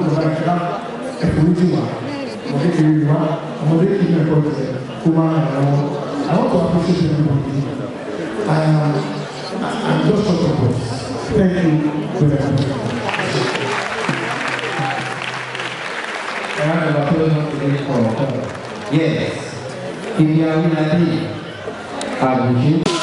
I'm just talking about this. Thank you very much. Yes, India will be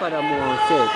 cada more set.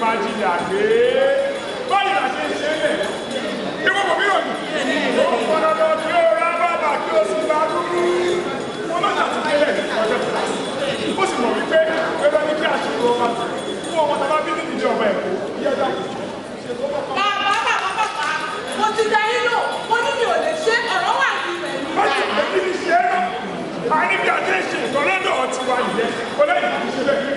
máa jìyà gbé báyìí là ṣe ń ṣe lẹ̀ ìwọ kò míràn ní ó pọn dandan kí ó rá bàbà kí ó sì bá dúdú wọn má ṣàtúnṣe lẹ̀ ní ọjọ́ ó sì mọ̀ wípé ẹgbẹ́ ní kí àṣírí ọmọ fún ọmọ tàbá bí nínú ìjọba ẹ̀kọ́ yẹ́dá bàbá mo ti dá yín lò mo ní mi ò lè ṣe ọ̀rọ̀ wà ní rẹ̀ ní má ṣe pé kí ni ṣe é náà a ní bí a ṣe ń ṣe ìtọ́lọ́dọ̀ ọtí wa nìyẹn kó lẹ́yìn kì í ṣe bẹ́ẹ̀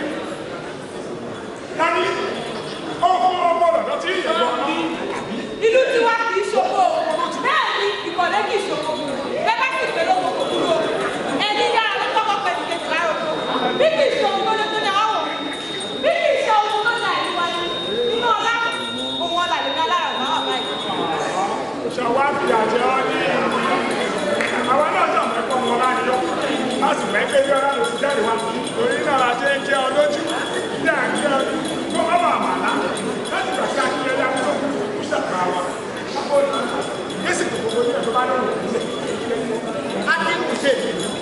tani ọmọ lọ́dọ̀ tí ìyẹn lọ ìlú tiwa kì í ṣòfò bẹ́ẹ̀ ni ìkọ̀lẹ́ kì í ṣòfò bẹ́ẹ̀ bá sì pé lóko kò kúrò ẹni dára ló tọ́kọ pẹ̀lú kejì láàrọ̀ bí kì í ṣe ohun tó lé tó ní àwọ̀ bí kì í ṣe ohun tó ní àìníwá ní inú ọlá ohun ọlà lè ní alára ọ̀gá wà báyìí. ṣàwá fi àjẹ ọ ní àwọn náà ṣàmọ́ ẹ̀kọ́ ọmọ ọlá ni yọ a sì mẹ́ pé bí ọlá ló ti jáde wá torí náà la ṣe ń jẹ ọ lójú ní àjẹ ọ tó má bàa mà ná láti gbà sí akínyẹ dá tó kú ṣàkà wa yéésì kò gbogbo ní ẹ̀tọ́ bá lọ́wọ́ ìpínlẹ̀. a ti kù ṣe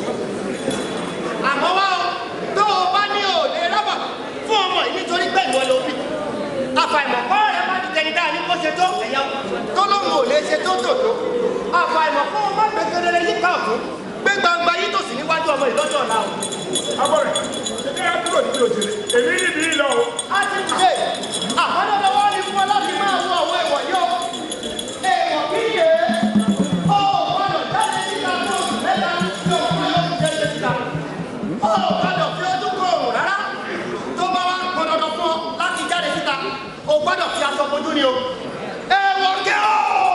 àmọ́ wá o tó o bá ní òde rọ́bà fún ọmọ yìí nítorí pẹ̀lú ọ lóbi àfàìmọ̀ kọ́ ẹ má ti tẹni dáa ní kó ṣe tó ẹ̀yà tó lóun ò lè ṣe tó tòótó àfàìmọ̀ kọ́ ọ má gbẹgẹrẹ yíká ọ̀tún gbé gbangba yìí tòsí níwájú ọmọ ìlọ́jọ́ ọ̀la o. abọ́rẹ̀ ṣe é kúrò níbi òjèrè èmi níbi ìlọ o. a ti kù ṣe àkọ́dọ̀ lọ́wọ́ ní fún ọ láti máa wọ àwọn èèwọ̀ yìí o èèwọ̀ kí yé o gbọ́dọ̀ jáde síta tó oṣù mẹ́ta tí o kúrò lóṣù jẹ́ síta o gbọ́dọ̀ fi ojú kó òrùn rárá tó bá wá pọn dandan fún ọ láti jáde síta o gbọ́dọ̀ fi aṣọ bojú ni o èèwọ̀ kí o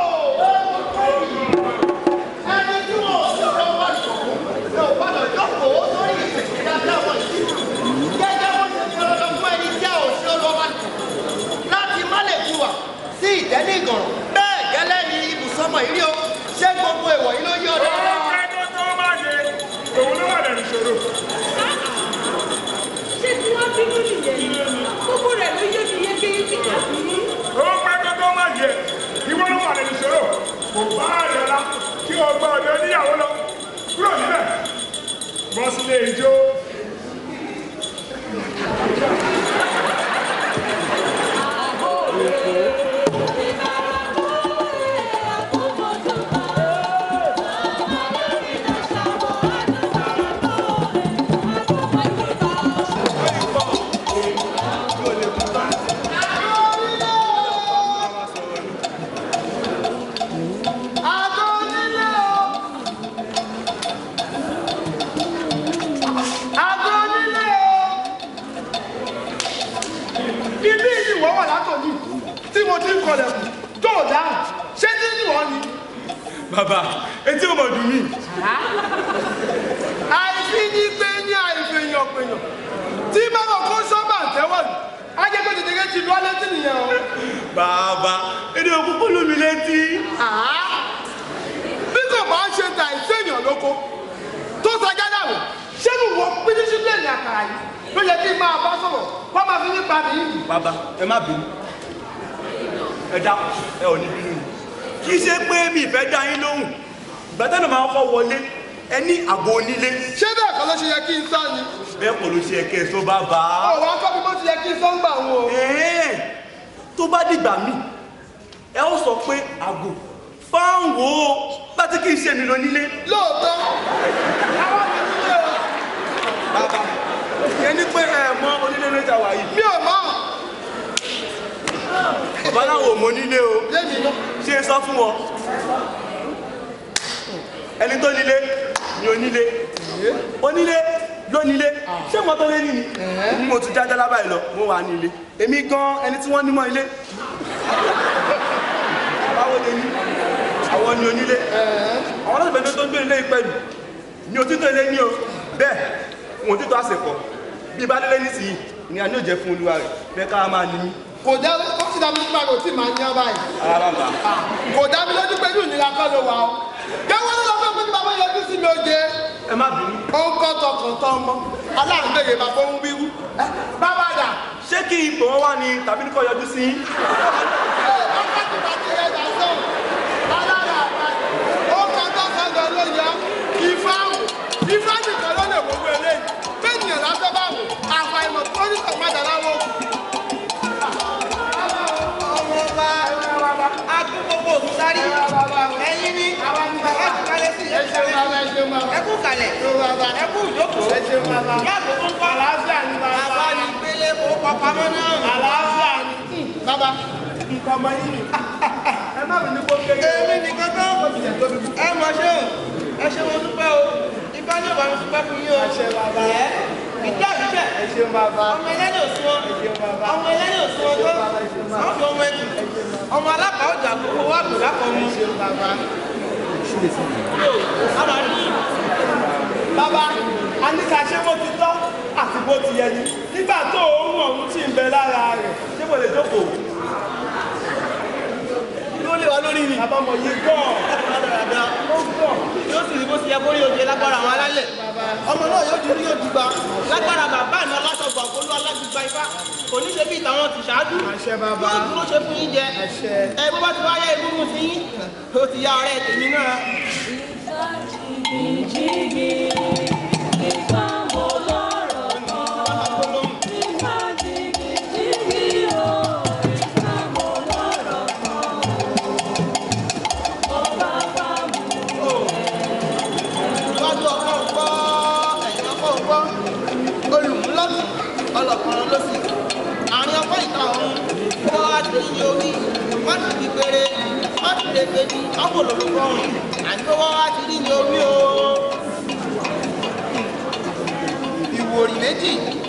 ẹni tí wọn ò sọ̀rọ̀ wá sọ̀rọ̀ ni o gbọ́dọ̀ jókòó sórí ìfẹ̀sẹ̀ dáadáa wọn sí gẹ́gẹ́ bó ṣe fi dandan fún ẹni tí a ò sí olówó láti má lè fi wà sí ìtẹ́lẹ̀ ìgànràn bẹ́ẹ̀ gẹ́lẹ́ ni ibùsọ̀mọ̀ ìrí o ṣé gbogbo èèwọ̀ yìí ló yí ọ̀dọ́ ọ̀rọ̀ ẹgbẹ́ tó máa ṣe òun ló wà lẹ́nu ìṣòro. ṣé tí wọ́n bínú nìyẹn gbogbo rẹ̀ ló yé mi yékéyéké àbí. ó pẹ́ tó tó máa jẹ ìwọ ló wà lẹ́nu ìṣòro kò bá àyọ̀lá kí ọgbà ọ̀dọ́ níyàwó lọ kúrò níbẹ̀ bọ́ sílé ijó. Bàbá, etí ọmọ dùn mí. Àìsí ní pé ní àìfèèyàn pèèyàn. Tí bàbá kó sọ́bà tẹ́wọ̀ ní, ajẹ́gbẹ́ tètè ti lọ létí nìyẹn o. Bàbá, èdè òkúkú lù mí létí. Bí kò bá ń ṣe ta ìṣèyàn lóko, tó sajá dàrú, ṣé mo wọ pínísílẹ̀nì àkàrà yìí? Ló yẹ kí n máa bá sọ̀rọ̀, wọ́n máa fi nípa mi yìí. Bàbá, ẹ má bínú. Ẹ dákun, ẹ ò ní bínú. Kì í ṣe pé mi ìfẹ́ dá yín lóhùn. Gbàtẹ́nà máa kọ́ wọlé, ẹ ní àgbo onílé. Ṣé bẹ́ẹ̀ kọ́ ló ṣe yẹ kí n sọ ni? Bẹ́ẹ̀ kọ́ ló ṣe yẹ kí ẹ sọ bàbá. Ọ̀wọ́ akọ́ bí mo ti yẹ kí n sọ ń gbà wọn o. Tó bá dìgbà míì, ẹ ó sọ pé àgbo fáwọn wo láti kí n ṣe mi lọ nílé. Lóòótọ́, àwọn mi nílé o. Bàbá, ẹni pé ẹ mọ onílé mẹ́ta wà yìí. Mi ò mọ̀. Bàbá náà wò mọ nílé o. Lémi náà. Ṣé ẹ sọ fún wọn? Ẹni tó nílé ni onílé. Onílé ló nílé. Ṣé mo tó lé ní ni? Mo tún jáde lábàáyé lọ, mo wà nílé. Èmi gan ẹni tí wọ́n ní mọ́ ilé. Báwo lè ní? Àwọn ni onílé. Àwọn ọlọ́sìn tó ń gbé ilé ìpẹ́lú. Ní òtítọ́ ilé ní o. Bẹ́ẹ̀, òun òtítọ́ àsìkò. Bí bá délé nísìnyí, ni a ní òjẹ́ fún olúwa rẹ̀. Bẹ́ẹ̀ ká máa ní. Kò dá ó sì dá mi nípa kò tí màá yan báyìí. Arábàmbà. Kò dá mi lójú pé ní ìnira kọ́ ló wà ó. Gẹ́gẹ́ ló lọ fún mi bàbá yọjú sí mi oje. Ẹ má bínú. Ó ń kọ́ tọkàntọ́ ọmọ. Aláǹgbèrè bàbá ń wíwú. Bàbá dà. Ṣé kí ipò wọn wá ní tàbí ní kò yọjú sí? Bàbá ti bá ti yẹ dàsán. Alára àbá. Ó kọ́ tọkàntọ́ ló yọ. Ìfáàmù. Ìfáàmù kan ló lè wọ́wọ́ eléyìí. Bẹ́ẹ̀ni ẹ̀ lásán bá wò. Àfàìmọ̀ tó ní sọ̀padà láwọn òkú. bàbá. a kú gbogbo òkú sáré. ẹ̀yin ni ẹ kú kalẹ̀ sí ẹ kú kalẹ̀ ẹ kú ìjókòó. yàgò tó ń kọ́ àlàáfíà ni bàbá. bàbá ní pélé kó pàpamọ́ náà. àlàáfíà ni. bàbá nǹkan ọmọ yìí ni ẹ má bìí ní kó kéde. èmi nìkan tó ẹ mọ̀ ṣe o ẹ ṣe wọn dúpẹ́ o ibà ní ìbámu dúpẹ́ fún yín o. ẹ ṣe bàbá. ìjọ ìṣẹ́ ẹ ṣe bàbá. ọmọ ẹlẹ́ni òsùn wọn ọmọ ẹlẹ́ni òsùn wọn tó àwọn tó ọmọ ẹkùn ọmọ alápá ọjà gbogbo wa bù lápọ̀ mu. bàbá a ní ká ṣé bó ti tọ́ àti bó ti yẹ ni nígbà tó òórùn ọ̀hún tí ń bẹ lára rẹ̀ ṣé mo lè jókòó. ló lè wá lórí ni. àbámọ̀ yìí gbọ́ ó gbọ́. yóò sì rí bó ti yẹ kó rí oúnjẹ lágbára àwọn alálẹ̀ ọmọ náà yóò di rí òdìgbà lágbára bàbá àná aláṣọgbà olú alágbègbà ifá kò ní ṣe bí ìtàwọn ti ṣáájú àṣẹ bàbá. yóò dúró ṣe fún yín jẹ ẹ bó bá ti wáyé ìbúrú sí yín ó ti yá ọ̀rẹ́ tèmi náà. ọlọ́kùnrin ló sì àárín ọkọ̀ ìta ọ̀run kó wá sí ní orí wọ́n ti di péré wọ́n ti lè fẹ́ ní ọkọ̀ olórúkọ ọ̀run àti kó wá sí ní orí o. ìwòrì méjì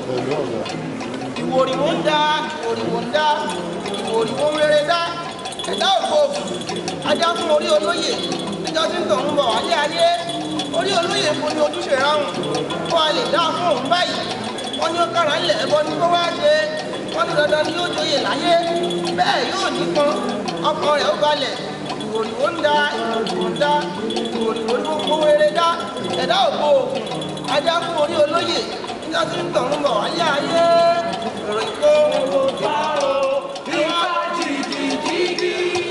ìwòrì wọn ń dá ìwòrì wọn ń dá ìwòrì wọn rere dá ẹ̀dá òfò ajá fún orí olóyè níjọ́ tí ń tọ̀ ń bọ̀ wálé ayé orí olóyè kò ní ojúṣe ráhùn kó a lè dá fún òun báyìí wọ́n ní ó kára ńlẹ̀ ẹbọ ní kó wá ṣe wọ́n ní dandan ni yóò joyè láyé bẹ́ẹ̀ yóò nípọn ọkàn rẹ̀ ó balẹ̀ ìwòrìwò ń da ìwòrìwò ń da ìwòrìwò ń kó rere dá ẹ̀dá ògbó òkun ajá fún orí olóyè nígbà tí ń tọ̀run bọ̀ wáyé ayé ìròyìn kó ìfá o ìfá jìgìjìgì.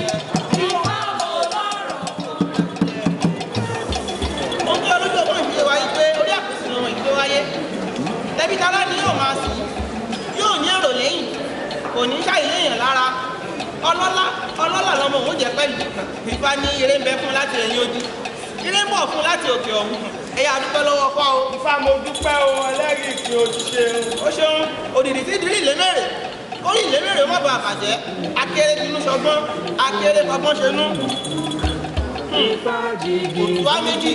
wọ́n gbé olójú ọgbọ́n ìdílé wáyé pé orí àpèsè ọmọ ìdílé wáyé tẹ̀bí tara ni yóò máa sùn yóò ní èrò lẹ́yìn kò ní ṣàìléyàn lára ọlọ́lá lọmọ òun jẹ́ pẹ̀lú ìfá ní eré ń bẹ fún láti ẹ̀yìn odi eré ń bọ̀ fún láti òkè ọ̀hún ẹ̀yà dúpẹ́ lọ́wọ́ fọ́ o. Ifá mo dúpẹ́ o ẹlẹ́rìí kí o ṣe. ó ṣeun òdìdí tí ìdílé ìlémèrè orí ìlémèrè má bàa bàjẹ́ akéré tinú ṣọgbọ́n akéré fọgbọ́n ṣenú. òtúwá méjì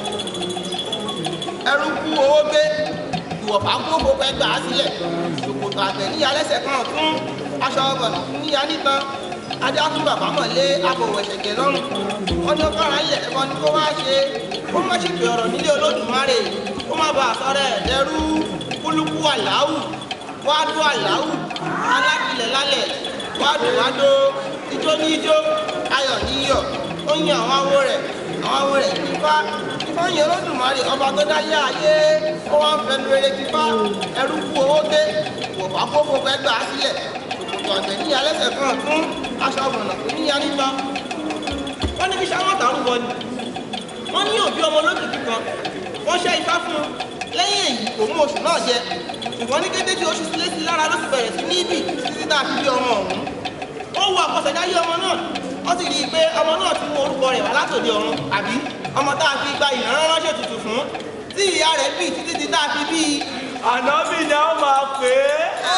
ẹrú kú owó gbé ìwọ̀fà gbogbo fẹ́ gbà á sílẹ̀ ṣòkòtò àgbẹ̀ níyà lẹ́sẹ̀ kan fún aṣọ ọgbọ̀nà níyà nítan ajá fún bàbá mọ̀lé abòwò ẹ̀ṣẹ̀gẹ̀ lọ́rùn wọn ní ó kára ilẹ̀ ẹ̀kọ́ ni kó wá ṣe kó má ṣètò ọ̀rọ̀ nílé Olódùmarè kó má bàa sọ̀rọ̀ ẹ̀dẹ́rú kúlùkù àláwù wádó àláwù alákìlẹ̀ lálẹ̀ wádó ijó ní ijó ayọ̀ ní iyọ̀ ó yin àwọn awo rẹ̀ kífá yin Olódùmarè ọba tó dáyé ayé ó wá ń fẹnu rere kífá ẹrú kú owó dé wọ̀fà kókó fẹ́ gbà á sílẹ̀ òkùnkùn ọ̀tẹ̀ níyà lẹ́sẹ̀ kan fún aṣọ ọ̀nà tó níyà níta wọ́n ní kí sáwọ́tà ń bọ̀ ni wọ́n ní òbí ọmọ olókìkí kan wọ́n ṣẹ́ ifá fún un lẹ́yìn èyí kò mú oṣù náà jẹ ṣùgbọ́n ní kété tí oṣù sílé sí lára ló sì bẹ̀rẹ̀ sí ní ibì títí tá a fi bí ọmọ ọ̀hún ó wo àkọsẹ̀dáyé ọmọ náà wọ́n sì rí i pé ọmọ náà ti mú orúkọ rẹ̀ wá látòdì ọ̀run àbí ọmọ tá a fi gba ìran ránṣẹ́ tutù fún tí ìyá rẹ̀ bí títí tí tá a fi bí. Ànábì ni a máa pè é.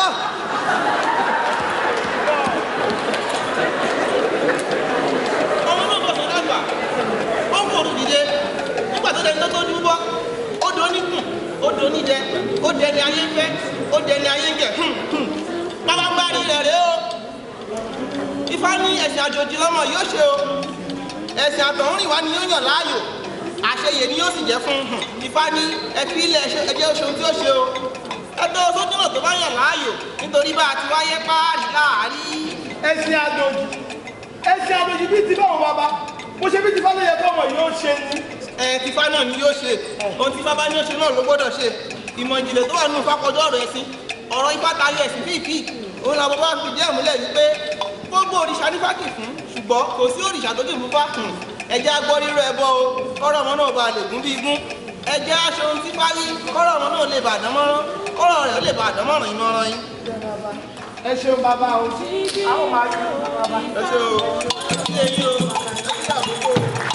ọmọ náà bọ̀ sọ́dọ̀ àgbà ó ń fòrò dìde nígbà tó dẹni tó dúró bọ́ ó do oníkùn ó do onídẹ ó dẹni ayé ń fẹ́ ó dẹni ayé ń jẹ pápágbárí rẹ̀ rèé o Ifá ní ẹ̀sìn àjòjì lọ́mọ yóò ṣe o ẹ̀sìn àtọ̀húnrìn wá ni yóò yàn láàyò àṣeyè ni yóò sì jẹ́ fún Ifá ní ẹ̀fí ilẹ̀ ẹjẹ́ oṣù tí ó ṣe o ẹgbẹ́ oṣooṣù náà tó bá yàn láàyò nítorí bá a ti wáyé páàrí láàárí. Ẹ̀sìn àjòjì bíi ti báwọn bàbá mo ṣe bí ti fá ló yẹ kó ọmọ yìí ó ṣe ni. Tìfá náà ni yóò ṣe ohun tí bàbá ní ó ṣe náà ló gbọ́dọ̀ ṣe ìmọ̀ ìjìnlẹ̀ tó wà nínú Ifá kọjá ọ̀rọ̀ ẹ̀sìn ọ̀rọ̀ Ifá tayọ ẹ̀sìn fíìfíì òun làwọn bá fi díẹ̀ múlẹ̀ wípé gbogbo òrìṣà ní fákì fún ṣùgbọ́n kò sí òrìṣà tó dì mú fá ẹ̀jẹ̀ agbọ́ rírọ ẹbọ o kọ́rọ̀ ọmọ náà bá lè gún bí igún ẹ̀jẹ̀ aṣọ ohun tí fá rí kọ́rọ̀ ọmọ náà lè bà dánmọ́rán kọ́rọ̀ rẹ̀ ó lè bà dánmọ́rán ìmọ̀ràn yín. ẹ ṣeun bàbá o àwọn máa ṣe bàbá. ẹ ṣe o. ilé yìí o àti àbúkò.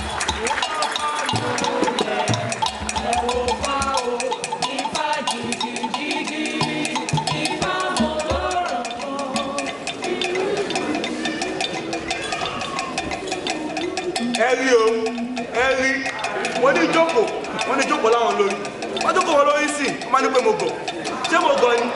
ẹ rí o ẹ rí wọ́n ní jókòó láwọn lórí wọ́n jókòó wọn lórí sí wọ́n máa ní pé mo gọ̀ ṣé mo gọ̀ ni.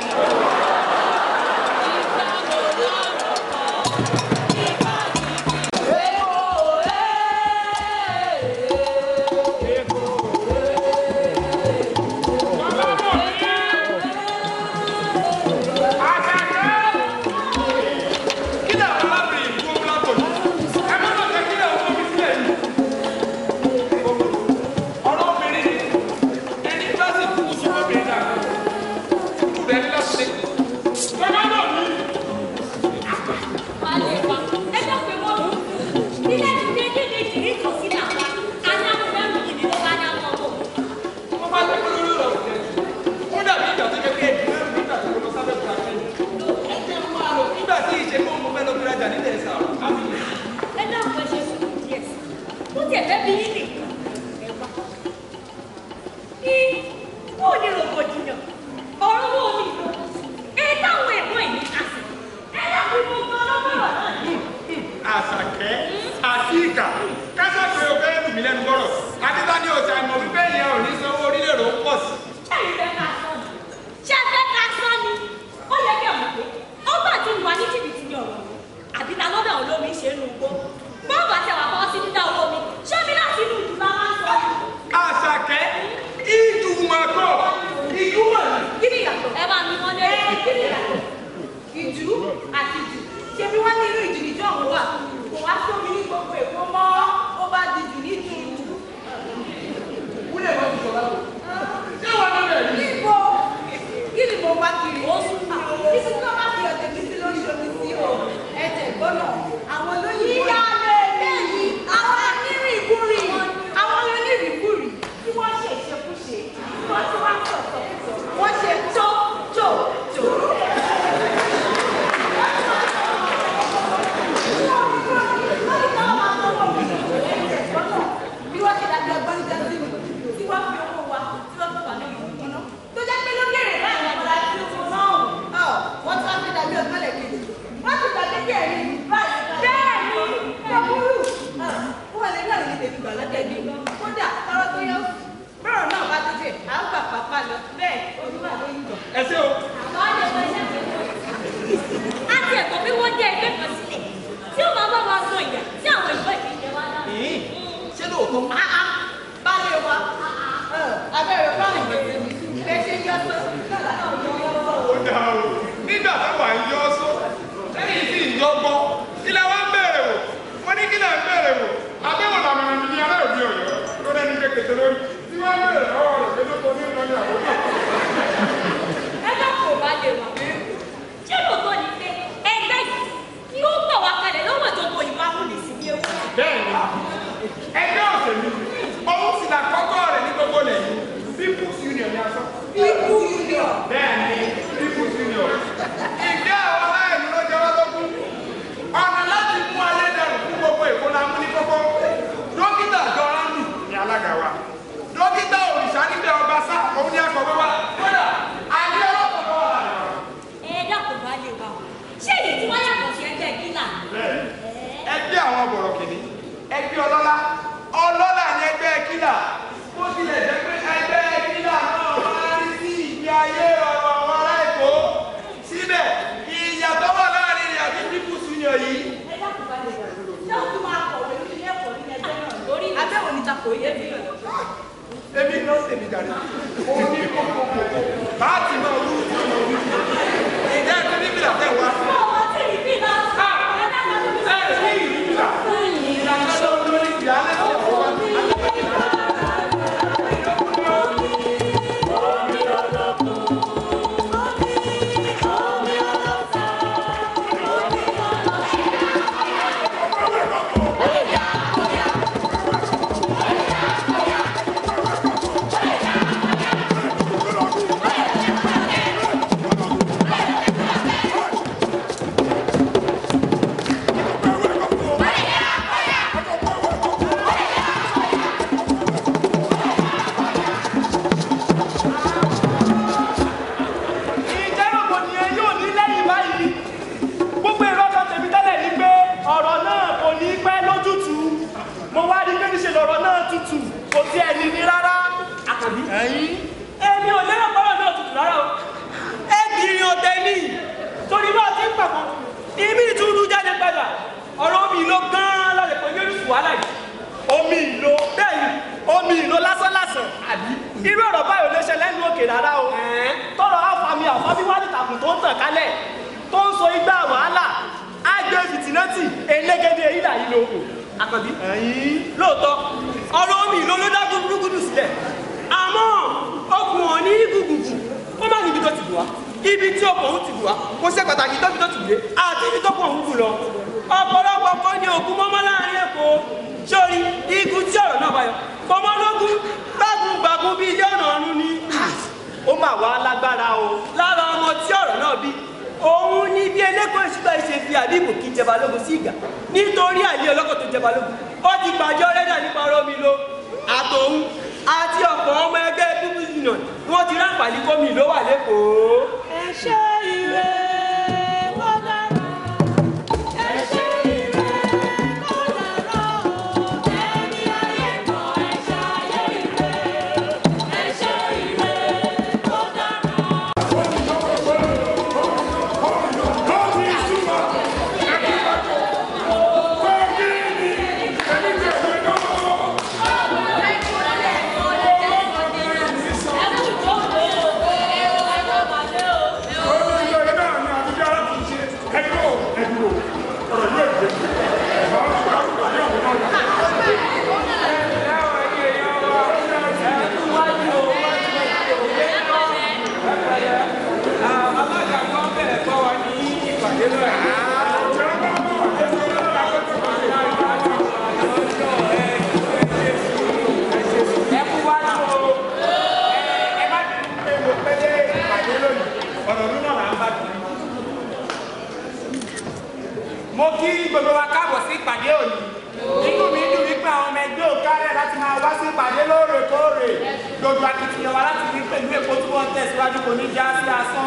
irú ọ̀rọ̀ báyìí ò lè ṣe lẹ́nu òkè rárá o tọrọ àfàmì àfàmì wá nìtàkùn tó ń tàn kálẹ̀ tó ń so igbá wàhálà àgbẹ̀ fìtínẹ́tì elégédé ìlà yìí lóko àkànbí lóòótọ́ ọ̀rọ̀ omi ìlú ló dá gúdúgúdú sílẹ̀ àmọ́ okùn ọ̀ ní gúgùgù ó má níbi tó ti bù wá ibi tí okùn òun ti bù wá kò ṣe pàtàkì tó fi tó ti bù dé àti ibi tó kùn òun bù lọ ọ̀pọ̀lọpọ̀ kan ní ògùn mọ́mọ́ láàrin èkó sórí igun tí ọ̀rọ̀ náà báyọ̀ fọmọlógún gbágungbàgun bíi ilé ọ̀nà ọ̀run ni ó mà wá lágbára o lára ọmọ tí ọ̀rọ̀ náà bí òun ní bí ẹlẹ́kọ̀ọ́ ìṣúgbà ìṣe fi àbíbù kí jẹba lógun sí ìgbà nítorí àìlé ọlọ́kọ̀ tó jẹba lógun ó ti gbàjọ́ rẹ́dà nípa ọ̀rọ̀ mi lo àtòun àti ọ̀pọ̀ ọmọ ẹgbẹ́ people union ni wọ́n ti ráǹfààní kómi ló wà lẹ́kọ̀ọ́. ẹ ṣe ire wọ́n dára ẹ ṣe ire wọ́n dára ẹni ayé kan ẹ ṣe ayé ire ẹ ṣe ire wọ́n dára. Mo kí gbogbo wa káàbọ̀ sí ìpàdé òní. Inú mi dùn wípé àwọn ọmọ ẹgbẹ́ òkárẹ̀ láti máa wá sí ìpàdé lóòrèkóòrè. Gbogbo akitiyan wa láti rí pẹ̀lú èkó tí wọ́n tẹ̀síwájú kò ní já sí asán.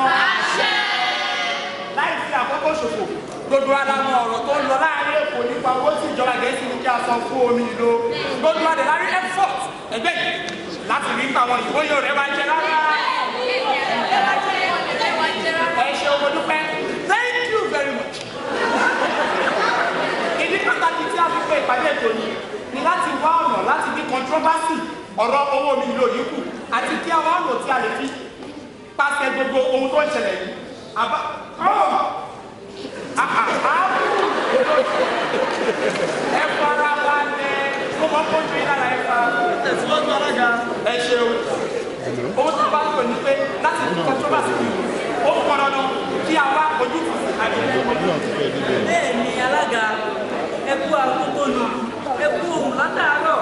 Láì fi àkókò ṣòfò, gbogbo alámọ̀ ọ̀rọ̀ tó ń lọ láàárín èkó nípa owó tí ìjọba Gẹ̀ẹ́sì ní kí a san fún omi ìlò. Gbogbo adẹ̀ lárí effort ẹgbẹ́ yìí láti rí nípa àwọn ìwé yóò rẹ̀ wá jẹ rárá. Ẹ ṣe owó dúpẹ́. Thank you very much. Ìdí pàtàkì tí a fi pe ìpàdé ètò yìí ni láti wá ọ̀nà láti dín controversy ọ̀rọ̀ owó omi ìlò yìí kù àti kí a wá ọ̀nà tí a lè fi pàṣẹ gbogbo ohun tó ń ṣẹlẹ̀ yìí. Ẹ fara balẹ̀ kó mọ́ kó ju ìlànà ẹ fa. Tẹ̀síwájú alága. Ẹ ṣeun. Owó tí bá lò ní pé láti dín controversy yìí ó pọn dandan kí a wá ojútùú sí àgbẹ̀. Bẹ́ẹ̀ ni alága ẹ kú àkókò nù ẹ kú ohun látàárọ̀.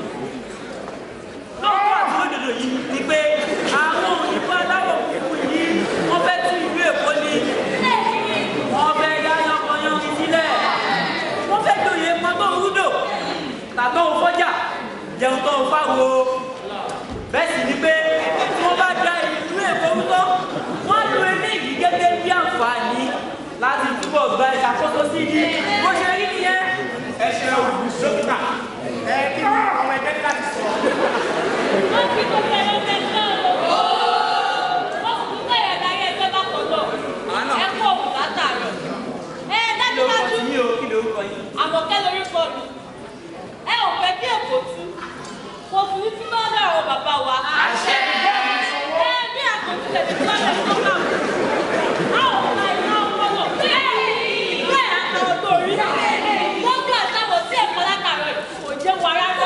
Lọ́wọ́ àti òdòdó yìí ni pé àwọn òyìnbó aláwọ̀ kúkú yìí wọ́n fẹ́ tún ìlú Èkó ní. Wọ́n fẹ́ dá yankanyan sílẹ̀. Wọ́n fẹ́ jòyè pọ́ńtò rúdò tàtó fọ́jà jẹun tó ń fáwo. Bẹ́ẹ̀ sì ni pé tí wọ́n bá dá ìlú Èkó rúdò wọ́n lo eléyìí gẹ́gẹ́ bí àǹfààní láti túbọ̀ gba ìṣàkóso sí ní bó ṣe rí nìyẹn. Ẹ ṣeun dókítà kí ni àwọn ẹgbẹ́ láti sọ. wọ́n fi gbogbo ẹ̀rọ tẹ̀sán o. wọ́n fi gbogbo ẹ̀rọ darí ẹgbẹ́ bá pọ̀ lọ. ẹ kó òun látàárọ̀. dájúdájú Àmọ̀kẹ́ lórúkọ mi. Ẹ ò fẹ́ kí Èkó tú. Kò fún mi tí máa dà ọ bàbá wa. Àṣẹ. Bí àkọsílẹ̀ ti tọ́lẹ̀ tó kà mí. A ò ka iná ọpọlọ. Bẹ́ẹ̀ àtà ọdún orí. Wọ́n gbọ́ àtàwọ̀ sí ẹ̀kọ́ látàrọ̀ kò jẹ́ wà rárá.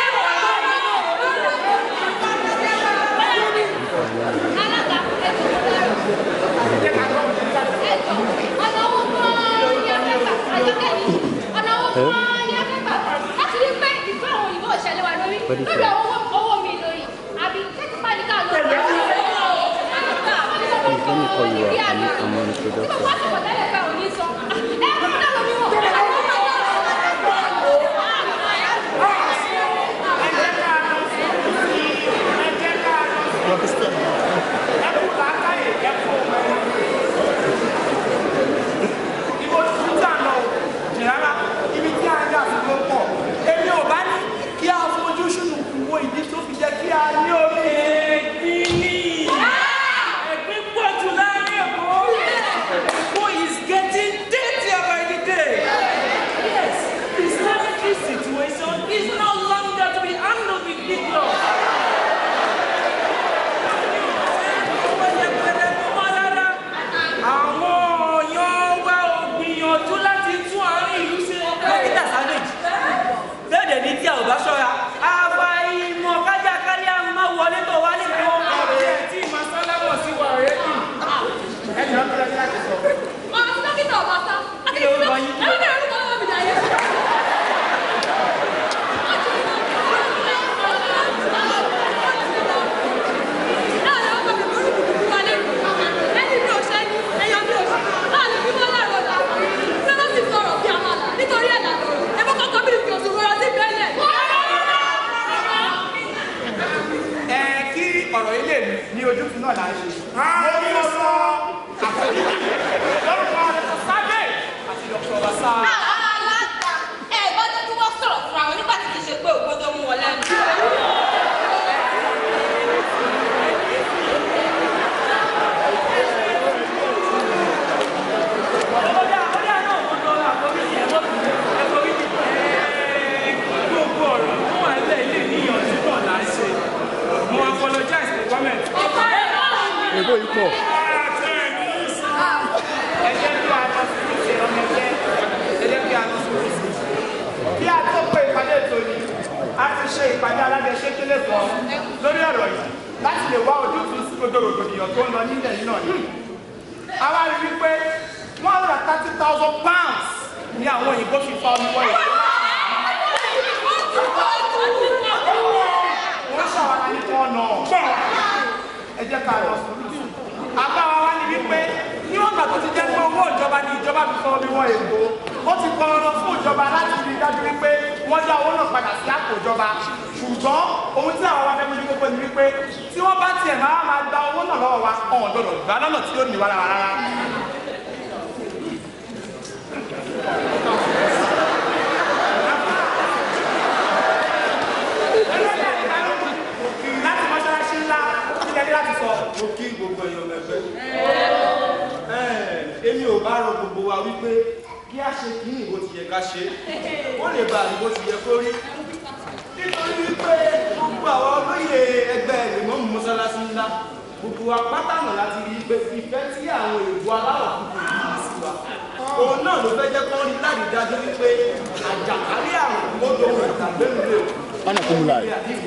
Alága ọ̀nà owó fún ní afẹ́fà àjọkẹ́ yìí. Ọ̀nà owó fún ní afẹ́fà. Láti rí pé ìfẹ́ àwọn òyìnbó ìṣẹ̀lẹ̀ wà lórí. Lórí àwọn owó mi lóyìn. Àbí tẹ́tí bá ní ká lọ. Let me call you up. I'm on the production. Situation is no longer to be handled with big law. ọ̀rọ̀ ilé ní ojútùú náà là ń ṣe. mo ní sọ àfẹ́yìn lórúkọ àdàtọ̀ sábẹ́ àti dr basa. alága ẹ gbọ́dọ̀ kí wọ́n sọ̀rọ̀ fún àwọn nígbà tí kì í ṣe pé ògbódò mú wọn lẹ́nu. Èkó yìí pọ̀. Ẹ jẹ́ kí a lọ sí ìṣe ọmọ ẹgbẹ́, ẹ jẹ́ kí a lọ sí ìṣe. Bí a tó pé ìpàdé ètò yìí, a ti ṣe ìpàdé alábẹ́sẹ́kẹ́lẹ́ kan lórí ọ̀rọ̀ yìí láti lè wá ojútùú sí gbogbo rògbòdìyàn tó ń lọ nílẹ̀ yìí náà yìí. A wá rí wípé £130,000 ní àwọn òyìnbó fi fa omi wọ ìlú. Wọ́n ṣàwárà ní ọ̀nà ẹ jẹ́ ká lọ sí ìlú. Àbáwá wá ní wípé níwọ̀n gbà tó ti jẹ́ pé owó ìjọba ni ìjọba fi fọ́ omi wọn èkó ó ti pọn ọ̀rọ̀ fún ìjọba láti rí dájú wípé wọ́n dá owó náà padà sí àpò ìjọba ṣùgbọ́n ohun tí àwọn afẹ́ mójú gbogbo ni wípé tí wọ́n bá tiẹ̀ máa gba owó náà lọ́wọ́ wa ọ̀hún gbọ́dọ̀ gbà lọ́nà tí ó ní wàrà rárá. láti mọ́ṣáláṣí ńlá kílẹ̀ ní láti sọ. mo kí gbogbo èèyàn mẹ́fẹ́. èmi ò bá rọ gbogbo wa wípé kí a ṣe kí ìbò ti yẹ ká ṣe ó lè bá ìbò ti yẹ kó rí nítorí wípé gbogbo àwọn olóyè ẹgbẹ́ ìmọ̀mù mọ́sálásí ńlá gbogbo wa pátánà láti rí pé ìfẹ́ tí àwọn èèbù aláwọ̀ kúkú yìí sí wa òun náà ló fẹ́ jẹ́ kó rí láti dájú wípé àjàkálẹ̀ àrùn ó dóhùn ìtàgbẹ́nu lè Ana kumulai.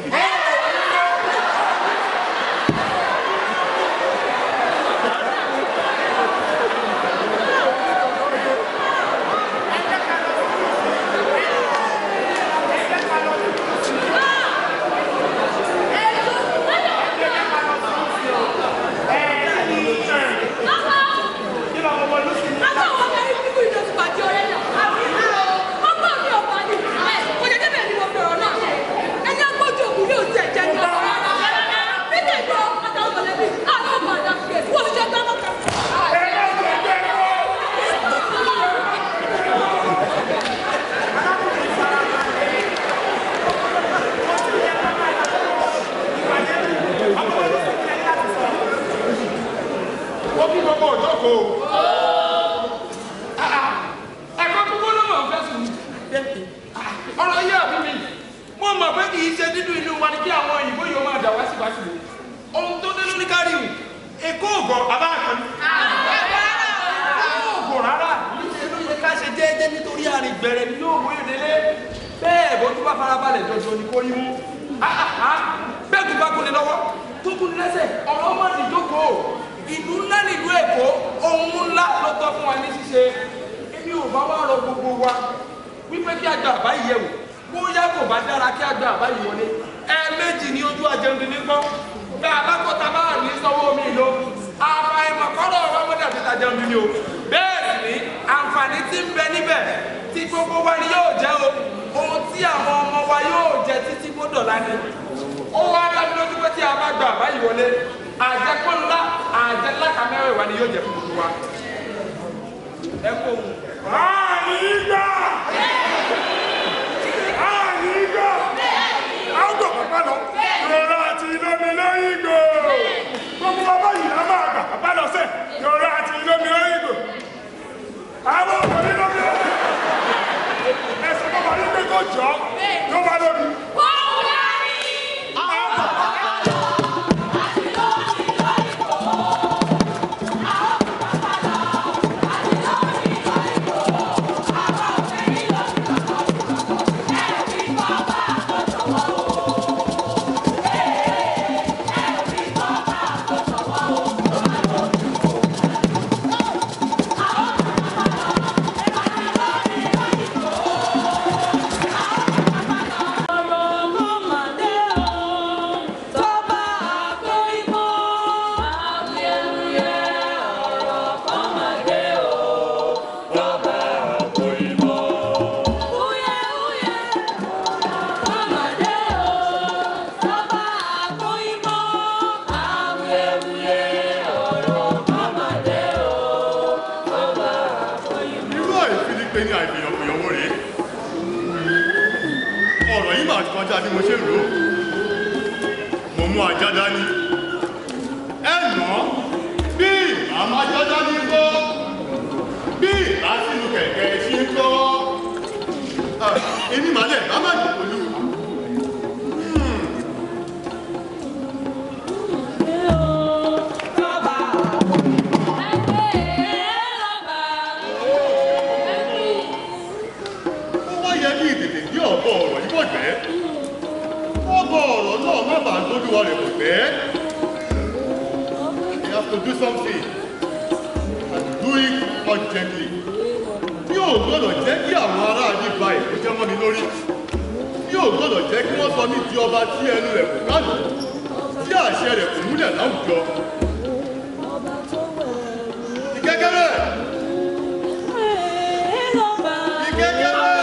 ọ̀rọ̀ yẹ́ àbí mi mo mọ̀ pé kì í ṣe dídùn inú wa ni kí àwọn òyìnbó yóò máa dà wá síbáṣìbò ohun tó dé lórí káríwù èkó ògọ̀ abáàkan ògọ̀ rárá níṣẹ́ ló yẹ ká ṣe jẹ́jẹ́ nítorí àrìn gbẹ̀rẹ̀ ni yóò mú ìdílé bẹ́ẹ̀ bó tún bá farabalẹ̀ jọjọ ni kò rí mú bẹ́ẹ̀ tó bá kúni lọ́wọ́ tó kúni lẹ́sẹ̀ ọ̀rọ̀ má ti jókòó ìlú ńlá nílùú Èkó ohun ńlá ló tọ́ fún wa ní ṣíṣe èmi ò bá wá rọ gbogbo wa wípé kí a gba àbáyé yẹ̀ wò bóyá kò bá dára kí a gba àbáyé wọlé ẹ̀ẹ̀mejì ní ojú ajẹun ní gbọ́ bá a bá kọ́ta bá wà ní sanwó omi ìlò àfàìmọ̀ kọ́rọ̀ ọ̀rọ̀ ọmọdé àti ìtajà omi ni o bẹ́ẹ̀ sì ni àǹfààní tí ń bẹ níbẹ̀ tí gbogbo wa ni yóò jẹ́ o ohun tí àwọn ọmọ wa yóò jẹ títí gbọ́dọ̀ lánàá ó wá dábí lójú pé tí a bá gba àbáyé wọlé àjẹpọ̀ ńlá àjẹláka mẹ́wàá ni yóò jẹ fún gbogbo wa ẹ kó ohun. Ànígbà! Ànígbà! Àgbò bàbá lọ. Yọ̀rọ̀ àti ìlómi lẹ́yìn ìgò. Gbogbo bàbá yìí á máa gbà bàbá lọ sẹ́. Yọ̀rọ̀ àti ìlómi lẹ́yìn ìgò. Àwọn ọkùnrin lómi lẹ́yìn. Ẹ̀sẹ̀ bàbá ní pé kó jọ ló bá lómi. pé ní àìfìyànfìyànwó rèé ọ̀rọ̀ yìí máa kọjá bí mo ṣe rò ó mo mú ajá dání ẹ̀nà bí àmọ́ ajá dání ń kọ́ bí ìbásínú kẹ̀kẹ́ ṣe ń kọ́ èmi màálẹ̀ bá má dìbò lù. You have to do something and do it urgently. Bí ò gbọ́dọ̀ jẹ́ kí àwọn ará yìí ba èkó jẹ́ mọ́ mi lórí. Bí ò gbọ́dọ̀ jẹ́ kí wọ́n sọ mí di ọba tí ẹnu rẹ̀ kò kánú, tí àṣẹ rẹ̀ kò múlẹ̀ láwùjọ. Ìkẹ́kẹ́rẹ́! Ìkẹ́kẹ́rẹ́!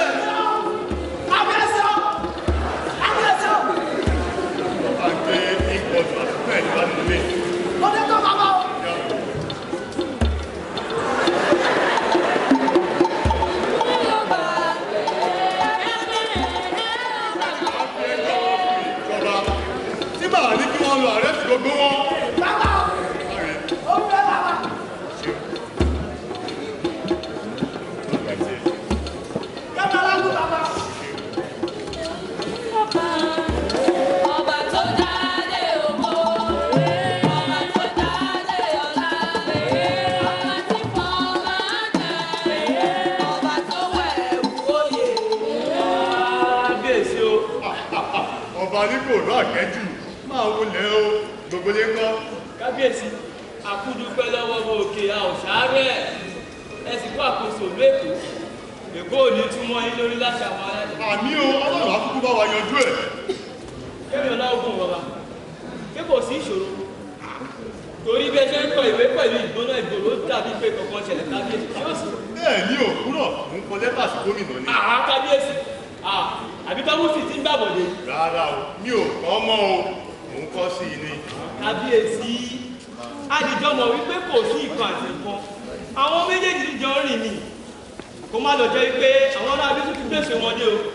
Oníkòrò àkẹ́jù máa wọlé o gbogbo lé kọ́. Kábíyèsí àkúdúpẹ́ lọ́wọ́ ọmọ òkè a ò ṣàárẹ̀ ẹ sì kó àkóso lẹ́kọ̀ọ́ èkó ò ní túmọ̀ yín lórí láti àwọn aráàlú. Àmì o ọlọ́run àkúkú bá wa yanjú ẹ̀. Kẹ́mi ọláògùn bàbá pé kò sí ìṣòro torí bí ẹ ṣe ń kọ ìwé pẹ̀lú ìgbóná ìgboro dàbí pé kankan ṣẹlẹ̀ kábíyèsí yóò sì. Bẹ́ẹ̀ ni òkúrọ̀ mò ń kọ lẹ́tà sí gómìnà ni. Kábíyèsí àbí táwùsì ti ń gbàbọ̀dé. Rárá o mi ò kọ́ mọ́ o mò ń kọ́ sí i ni. Kábíyèsí àdìjọ mọ̀ wípé kò sí ìkan àti nǹkan àwọn méjèèjì jọ rìn ni kó má lọ jẹ́ wípé àwọn aráàlú tún ti gbèsè wọn dé o.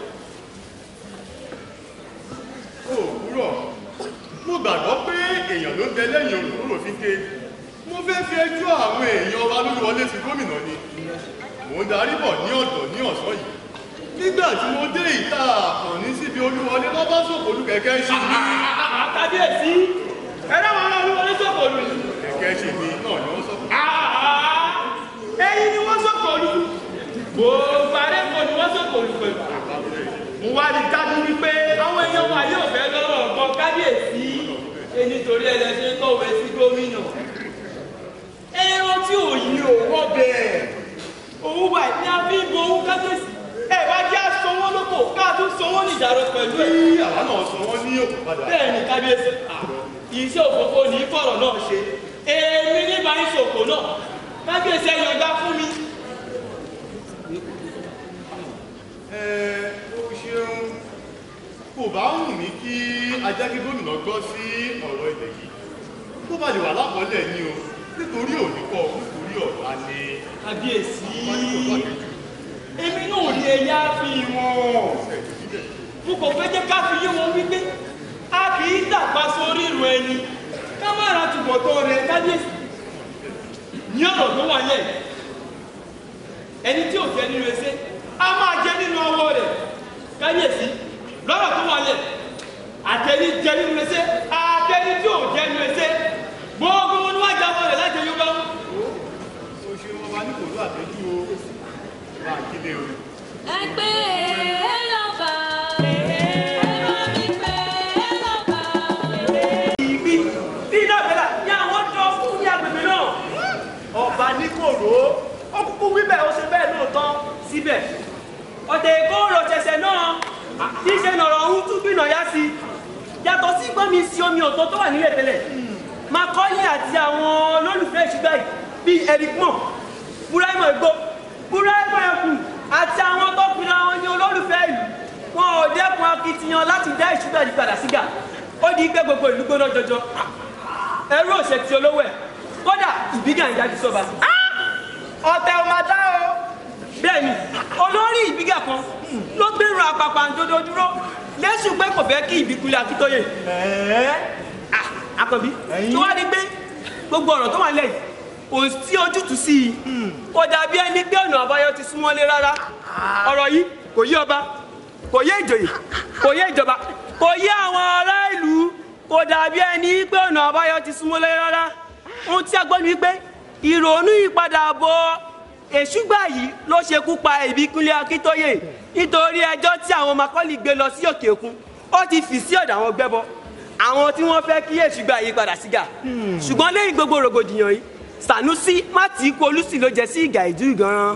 Òkúrọ̀ mo gbàgbọ́ pé èèyàn ló ń bẹ lẹ́yìn olùkúrò fi ké mo fẹ́ fi ẹjọ́ àwọn èèyàn wa lórí wọlé sí gómìnà ni mò ń darí bọ̀ ní ọ̀dọ̀ ní ọ̀sán yìí nígbà tí mo dé ìta àkànní síbi olúwọlé lọ́bá sòkòlù kẹ̀kẹ́ ṣì ní. Kábíyèsí ẹ̀rọ wọn náà olúwọlé sòkòlù. Kẹ̀kẹ́ ṣì ní náà ni wọ́n sòkòlù. Ẹ̀yin ni wọ́n sòkòlù gbogbo arẹ́kọ̀ọ́ ni wọ́n sòkòlù pẹ̀lú. Mo wá rí dájú wípé àwọn èèyàn wa yóò fẹ́ lọ́rọ̀ ọ̀gbọ́n kábíyèsí nítorí ẹlẹ́sìn kọ̀wé sí gómìnà. Ẹran tí ò yí òwò bẹ́ẹ̀ òun wà ní abíbo òun kábíyèsí. Ẹ wá jẹ́ sanwó lóko káàtó sanwó ní ìdàrọ̀ pẹ̀lú ẹ̀. Bí àwa náà sanwó ní òkú padà. Bẹ́ẹ̀ ni kábíyèsí iṣẹ́ òfófó ní fọ̀rọ̀ náà ṣe èmi nígbà ìṣòkò náà kábíyèsí ẹ yọ̀ǹda fún mi. Ó ṣeun kò bá wù mí kí ajá kí gómìnà gbọ́ sí ọ̀rọ̀ ilẹ̀ yìí tó bá lè wà lápọ̀lẹ̀ ni o nítorí òní kọ́ nítorí ọ̀la ni. Kábíyèsí èmi náà rí ẹyá fi wọn mo kò fẹ́ jẹ́ ká fi yé wọn wípé a kì í dàgbà sórí ìrù ẹni ká má ra túbọ̀ tó rẹ kábíyèsí ní ọ̀rọ̀ tó wà lẹ̀ ẹni tí ò jẹ́ nínú ẹsẹ̀ a máa jẹ́ nínú ọwọ́ rẹ̀ kábíyèsí lọ́rọ̀ tó wà lẹ̀ àtẹni jẹ́ nínú ẹsẹ̀ àtẹni tí ò jẹ́ nínú ẹsẹ̀ gbogbo wọn ni wọ́n jábọ̀ rẹ̀ láti yóò bá wọn. Ó ṣe wọn wá ní kò ló àtẹ́jú o bá a kílé o. Ẹgbẹ́ lọ́ba. Ọba ní kòró ó kúkú wíbẹ̀ ó ṣe bẹ́ẹ̀ lóòótọ́ síbẹ̀ ọ̀tẹ̀ ìkóró ṣẹ̀ṣẹ̀ náà tí ṣe nọ̀rọ̀ ọ̀hún tún gbìnà yá sí yàtọ̀ sí gbọ́n mi sí omi ọ̀tọ̀ tó wà nílẹ̀ tẹ́lẹ̀ Macaulay àti àwọn olólùfẹ́ ìṣúgbà yìí bíi Eric Mo Buraimo Egbo Buraimo Ekun àti àwọn tó pinnu àwọn ní olólùfẹ́ ìlú wọn ò dẹ́kun akitiyan láti dá ìṣúgbà yìí padà sígà ó di pé gbogbo ìlú gbóná jọjọ ẹrú òṣè tí olówó ẹ̀ kódà ìbígà ìdájú sọba. Ọ̀tẹ̀ ò máa dá o bẹ́ẹ̀ ni olórí ìbígà kan ló gbèrò àpàpàǹdodo dúró lẹ́sùn pé kò fẹ́ kí Ìbíkúnlé Akíntóyè. Àkànbí tí wàá rí pé gbogbo ọ̀rọ̀ tó wà lẹ́yìn kò sí ojútùú sí i kò dàbí ẹni pé ọ̀nà àbáyọ ti súnmọ́lé rárá. Ọ̀rọ̀ yìí kò yé ọba kò yé ìjòyè kò yé ìjọba kò yé àwọn ará ìlú kò dàbí ẹni pé ọ̀nà àbáyọ ti súnmọ́lé rárá. Ohun tí a gbọ́ ni wípé ìrònú ìpadàbọ̀ èṣùgbà yìí ló ṣekú pa Ìbíkúnlé Akíntóyè nítorí ẹjọ́ tí àwọn Macaulay gbé lọ sí òkè òkun ó ti fì sí ọ̀dọ̀ àwọn gbẹ́bọ àwọn tí wọ́n fẹ́ kí èṣùgbà yìí padà sígà. Ṣùgbọ́n lẹ́yìn gbogbo rògbòdìyàn yìí Sànúsí Mátìkú Olúsì ló jẹ sí ìgà ìjú gan-an.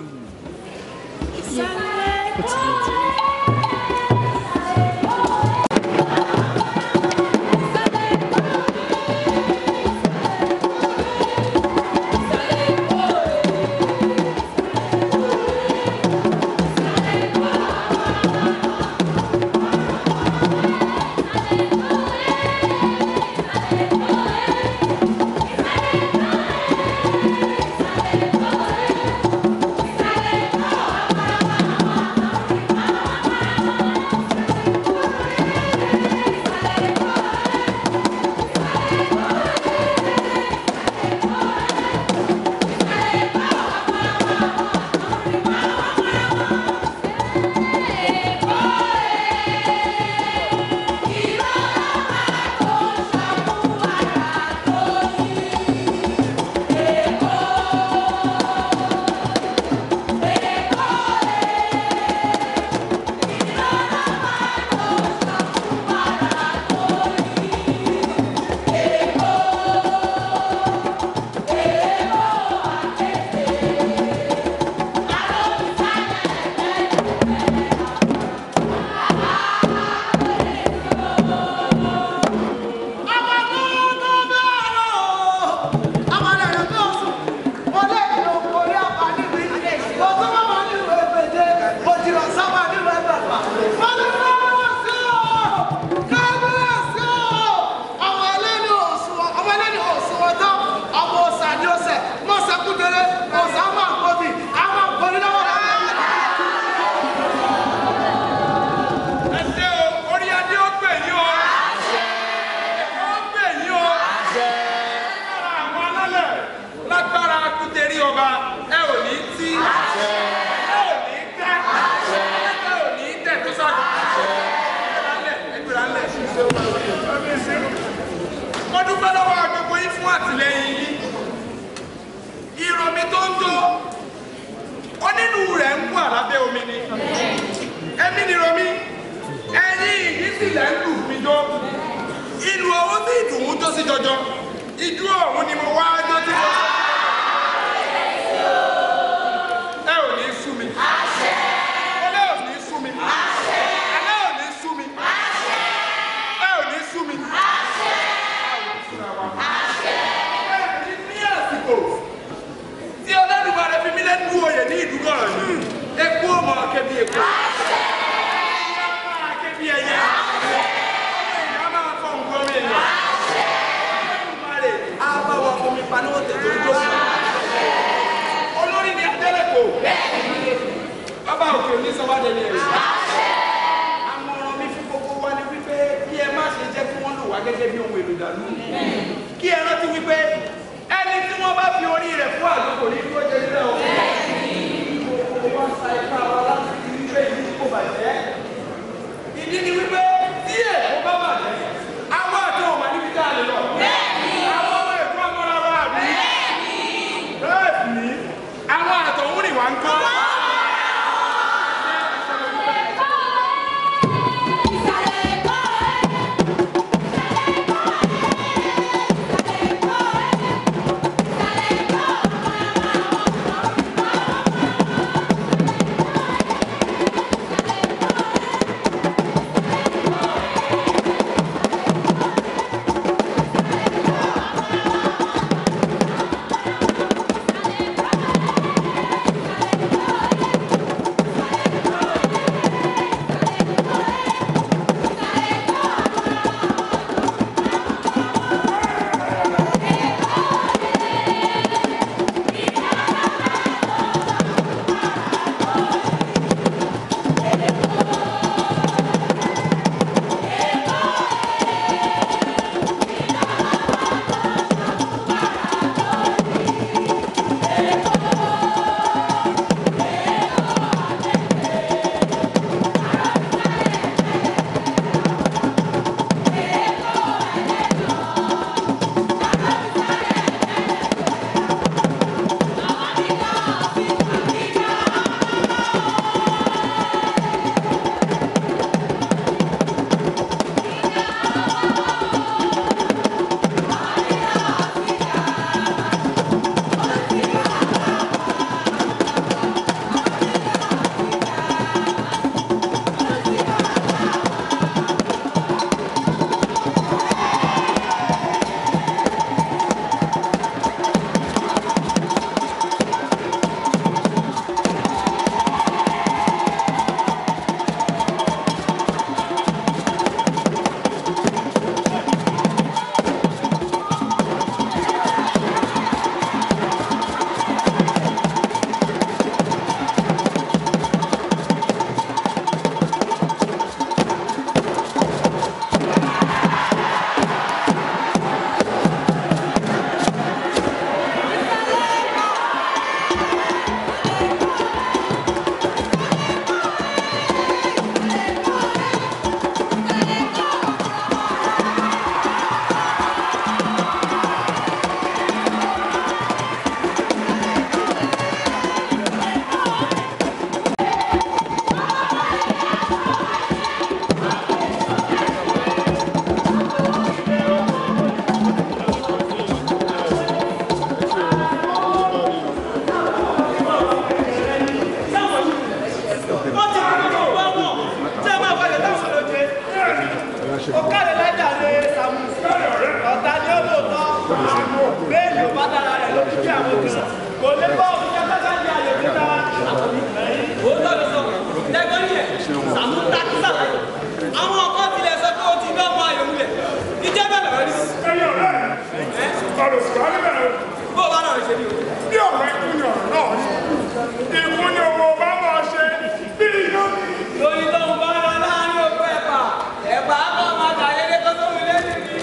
bẹ́ẹ̀ ni ò bá dára rẹ̀ ló fi kí àwọn kan kò lè bá òun jẹ́ kọ́kọ́ di àyè òkúta. ó lọ́dọ̀ sọ lẹ́gbọ́n yẹn sàmú takísà àwọn ọkọ tilẹ̀ sọ pé ó ti bá ọmọ ayò múlẹ̀ ìjẹ́ bẹ́ẹ̀ lọ́rọ́ ní. ẹ̀yin ọ̀rẹ́ rẹ̀ ọ̀rọ̀ sì wá níbẹ̀ rẹ̀. bó o bá náà ṣe ní o. bí ọ̀rọ̀ ikú ni ọ̀rọ̀ náà ikú ni owó bá bọ̀ ṣe bí iná. lórí tó ń bá ara láàrin òkú ẹ̀pà ẹ̀pà á kọ́ máa tà yẹ́dẹ́ tó tó wílé nìyí.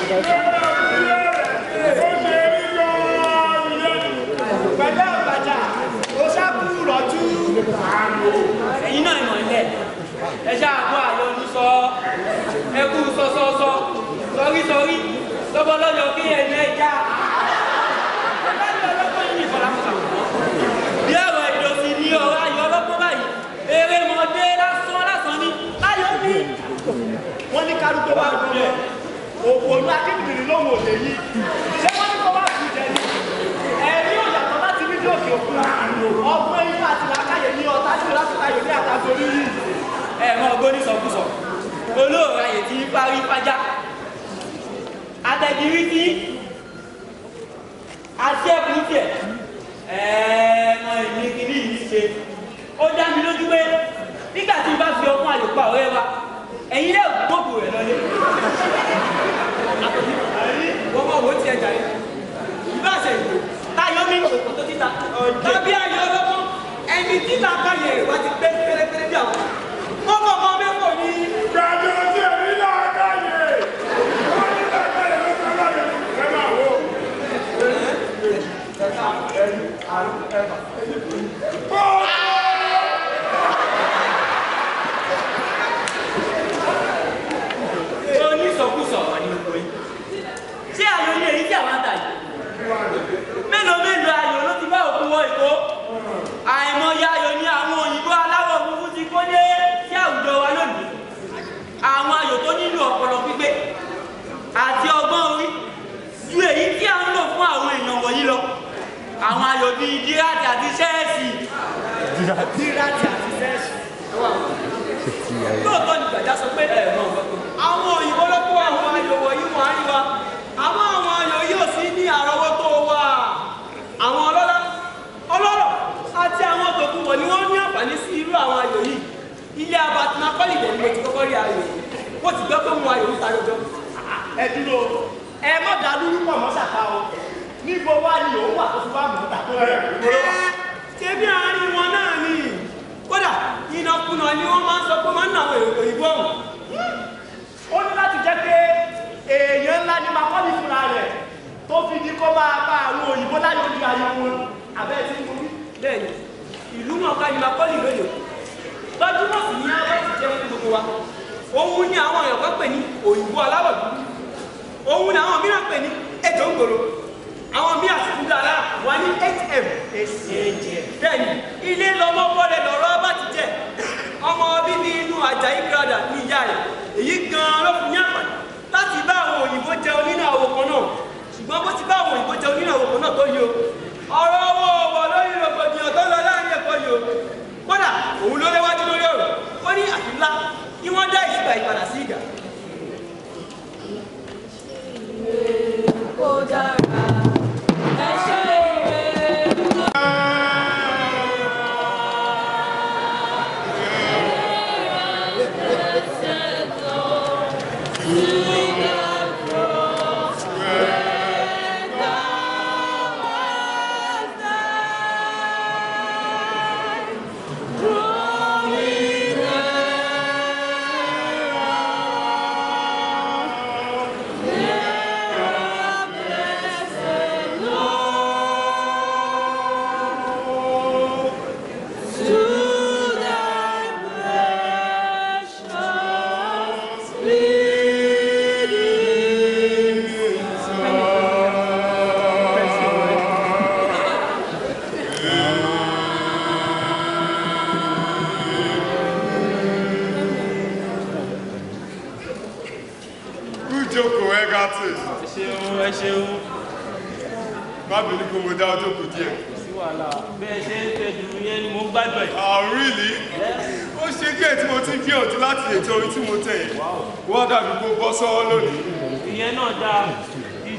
pẹ̀lẹ́ ọ̀gbàjà ó ṣàkú rọ̀jú. ẹ̀yin náà ìmọ̀ ilẹ̀ ẹ ṣáàbọ̀ àyọ̀ ní sọ ẹkú sọ́sọ́sọ́ sọrí lọ́bọ̀lọ́yọ̀ kí ẹ̀yìn ẹja. bí ọ̀rọ̀ ìdòsí ní ọ̀rọ̀ ayọ̀ ọlọ́pọ̀ báyìí eré mọ̀dé lásán ní ayọ̀ ní. wọ́n ní kárúgbó wá gbọ́mọ òpònú akékèké lóhùn òde yìí ṣé wọ́n ní kó wá sí jẹ ní. ẹ̀rí òyàtọ̀ láti rí ní òkè òkun ọgbọ́n ifá àti làákàyè ní ọ̀tá sí lásìkàyè ní àtàgbórí yìí. ẹ̀rọ ọgbọ́n sọkúsọ olóòrò ayè tí ń parí fájá àtẹ̀jírí tí àti ẹ̀kún tiẹ̀ ẹ̀ẹ̀mọ̀ ìní kìíní yìí ṣe ó dá mi lójú pé nígbà tí n bá fi ọkùn àlòpọ̀ ọ̀rẹ́ wa ẹ̀yin lè gbóògbò rẹ̀ lọlé wọ́n mọ̀ wó ti ẹja yìí ìbáṣẹ̀ ìgbò táyọ̀ mi òkò tó títa tàbí ayọ̀ ọlọ́mọ ẹni títa káyè wá ti pé pérépéré bí àwọn wọ́n kọ́ ọmọ mẹ́kọ̀ọ́ ní. gbàdúrà sí ẹ̀rí náà káyè wọ́n ní lágbàáyé ló fẹ́ láyé ẹ máa wò. onísọkúsọ wà ní gbogbo yìí ṣé ayọ̀ ní èyí tí àwọn àtàyè mélòó ayọ̀ ló ti bá òkú wọ ìkó àìmọye ayọ̀ ní àwọn òyìnbó aláwọ̀ funfun ti kó dé sí àwùjọ wa lónìí àwọn ayọ̀ tó nílò ọpọlọ pípé àti ọgbọ́n orí ju èyí tí a ń lò fún àwọn èèyàn wọ̀nyí lọ àwọn ayọ̀ bíi dírátì àti sẹ́ẹ̀sì lóòótọ́ ni gbàjá sọ pé ẹ̀rọ àwọn òyìnbó ló kó àwọn ayọ̀ wọ̀nyí wọ́n á rí wa àmọ́ àwọn ayọ̀ yóò sí ní àrọ́wọ́tó wa àwọn ọlọ́rọ̀ àti àwọn tòkù wọ̀ ni wọ́n ní àǹfààní sí irú àwọn ayọ̀ yìí ilé abatina kọ́lì ìdẹ̀ ni mo ti kọ́kọ́ rí ayọ̀ mo ti gbọ́ pé mo ayọ̀ ń tayọ jọ ẹ dúró ẹ má dá lúrú pọ̀ mọ́ ṣàkà o níbo wá ni òun wà tó fi wá mọ̀ ọ́ta tó rẹ̀ ṣé bí àárín wọn náà ni kódà ìnàkúnà ni wọ́n máa ń sọ pé máa ń nà àwọn èrò ìbò ọ̀hún ó ní láti jẹ́ pé èèyàn ńlá ni máa kọ́lì fúnra rẹ̀ tó fi di kó máa bá àwọn òyìnbó láyé ojú ayé wọn abẹ́ tí mo rí bẹ́ẹ̀ni ìlú náà ká ni máa kọ́lì lóye lọ́júmọ̀ sí ní abẹ́ ti jẹ́ fún gbogbo wa òun ni àwọn èèyàn kan pè ní òyìnbó aláwọ̀ dúdú òun ni àwọn mìíràn pè ní ẹjọ́ ńgòrò àwọn mí àsìkò dára wà ní hm bẹ́ẹ̀ni ilé lọmọ bọ́lẹ̀ lọ́rọ́ bá ti jẹ́ ọmọ bíbí inú Àjàyí Crowther ní ìyá rẹ̀ èyí gan-an ló fún ní àpàdé láti bá àwọn òyìnbó jẹ onínà òwò kan náà ṣùgbọ́n bó ti bá àwọn òyìnbó jẹ onínà òwò kan náà tó yí o ọ̀rọ̀ owó ọ̀wọ̀ lórí rògbòdìyàn tó lọ láàrin ẹ̀kọ́ yìí o kódà òun ló léwájú lórí ọ̀rọ̀ ó ní àfilá kí wọ́n dá ìṣúgbà ìpadà sí ìgbà. Kó dára ẹ ṣe ire. ẹ ṣeun má bínú kó mo dá ọjọ́ kù díẹ̀. sí wàhálà bẹ́ẹ̀ ṣe ń tẹ̀jú yẹn ni mo ń gbádùn ẹ̀. Really? Ó ṣe díẹ̀ tí mo ti ń gbìyànjú láti ètò orin tí mo tẹ̀ yìí wọ́n dàbí kó bọ́ sọ́wọ́ lónìí. ìyẹn náà dáa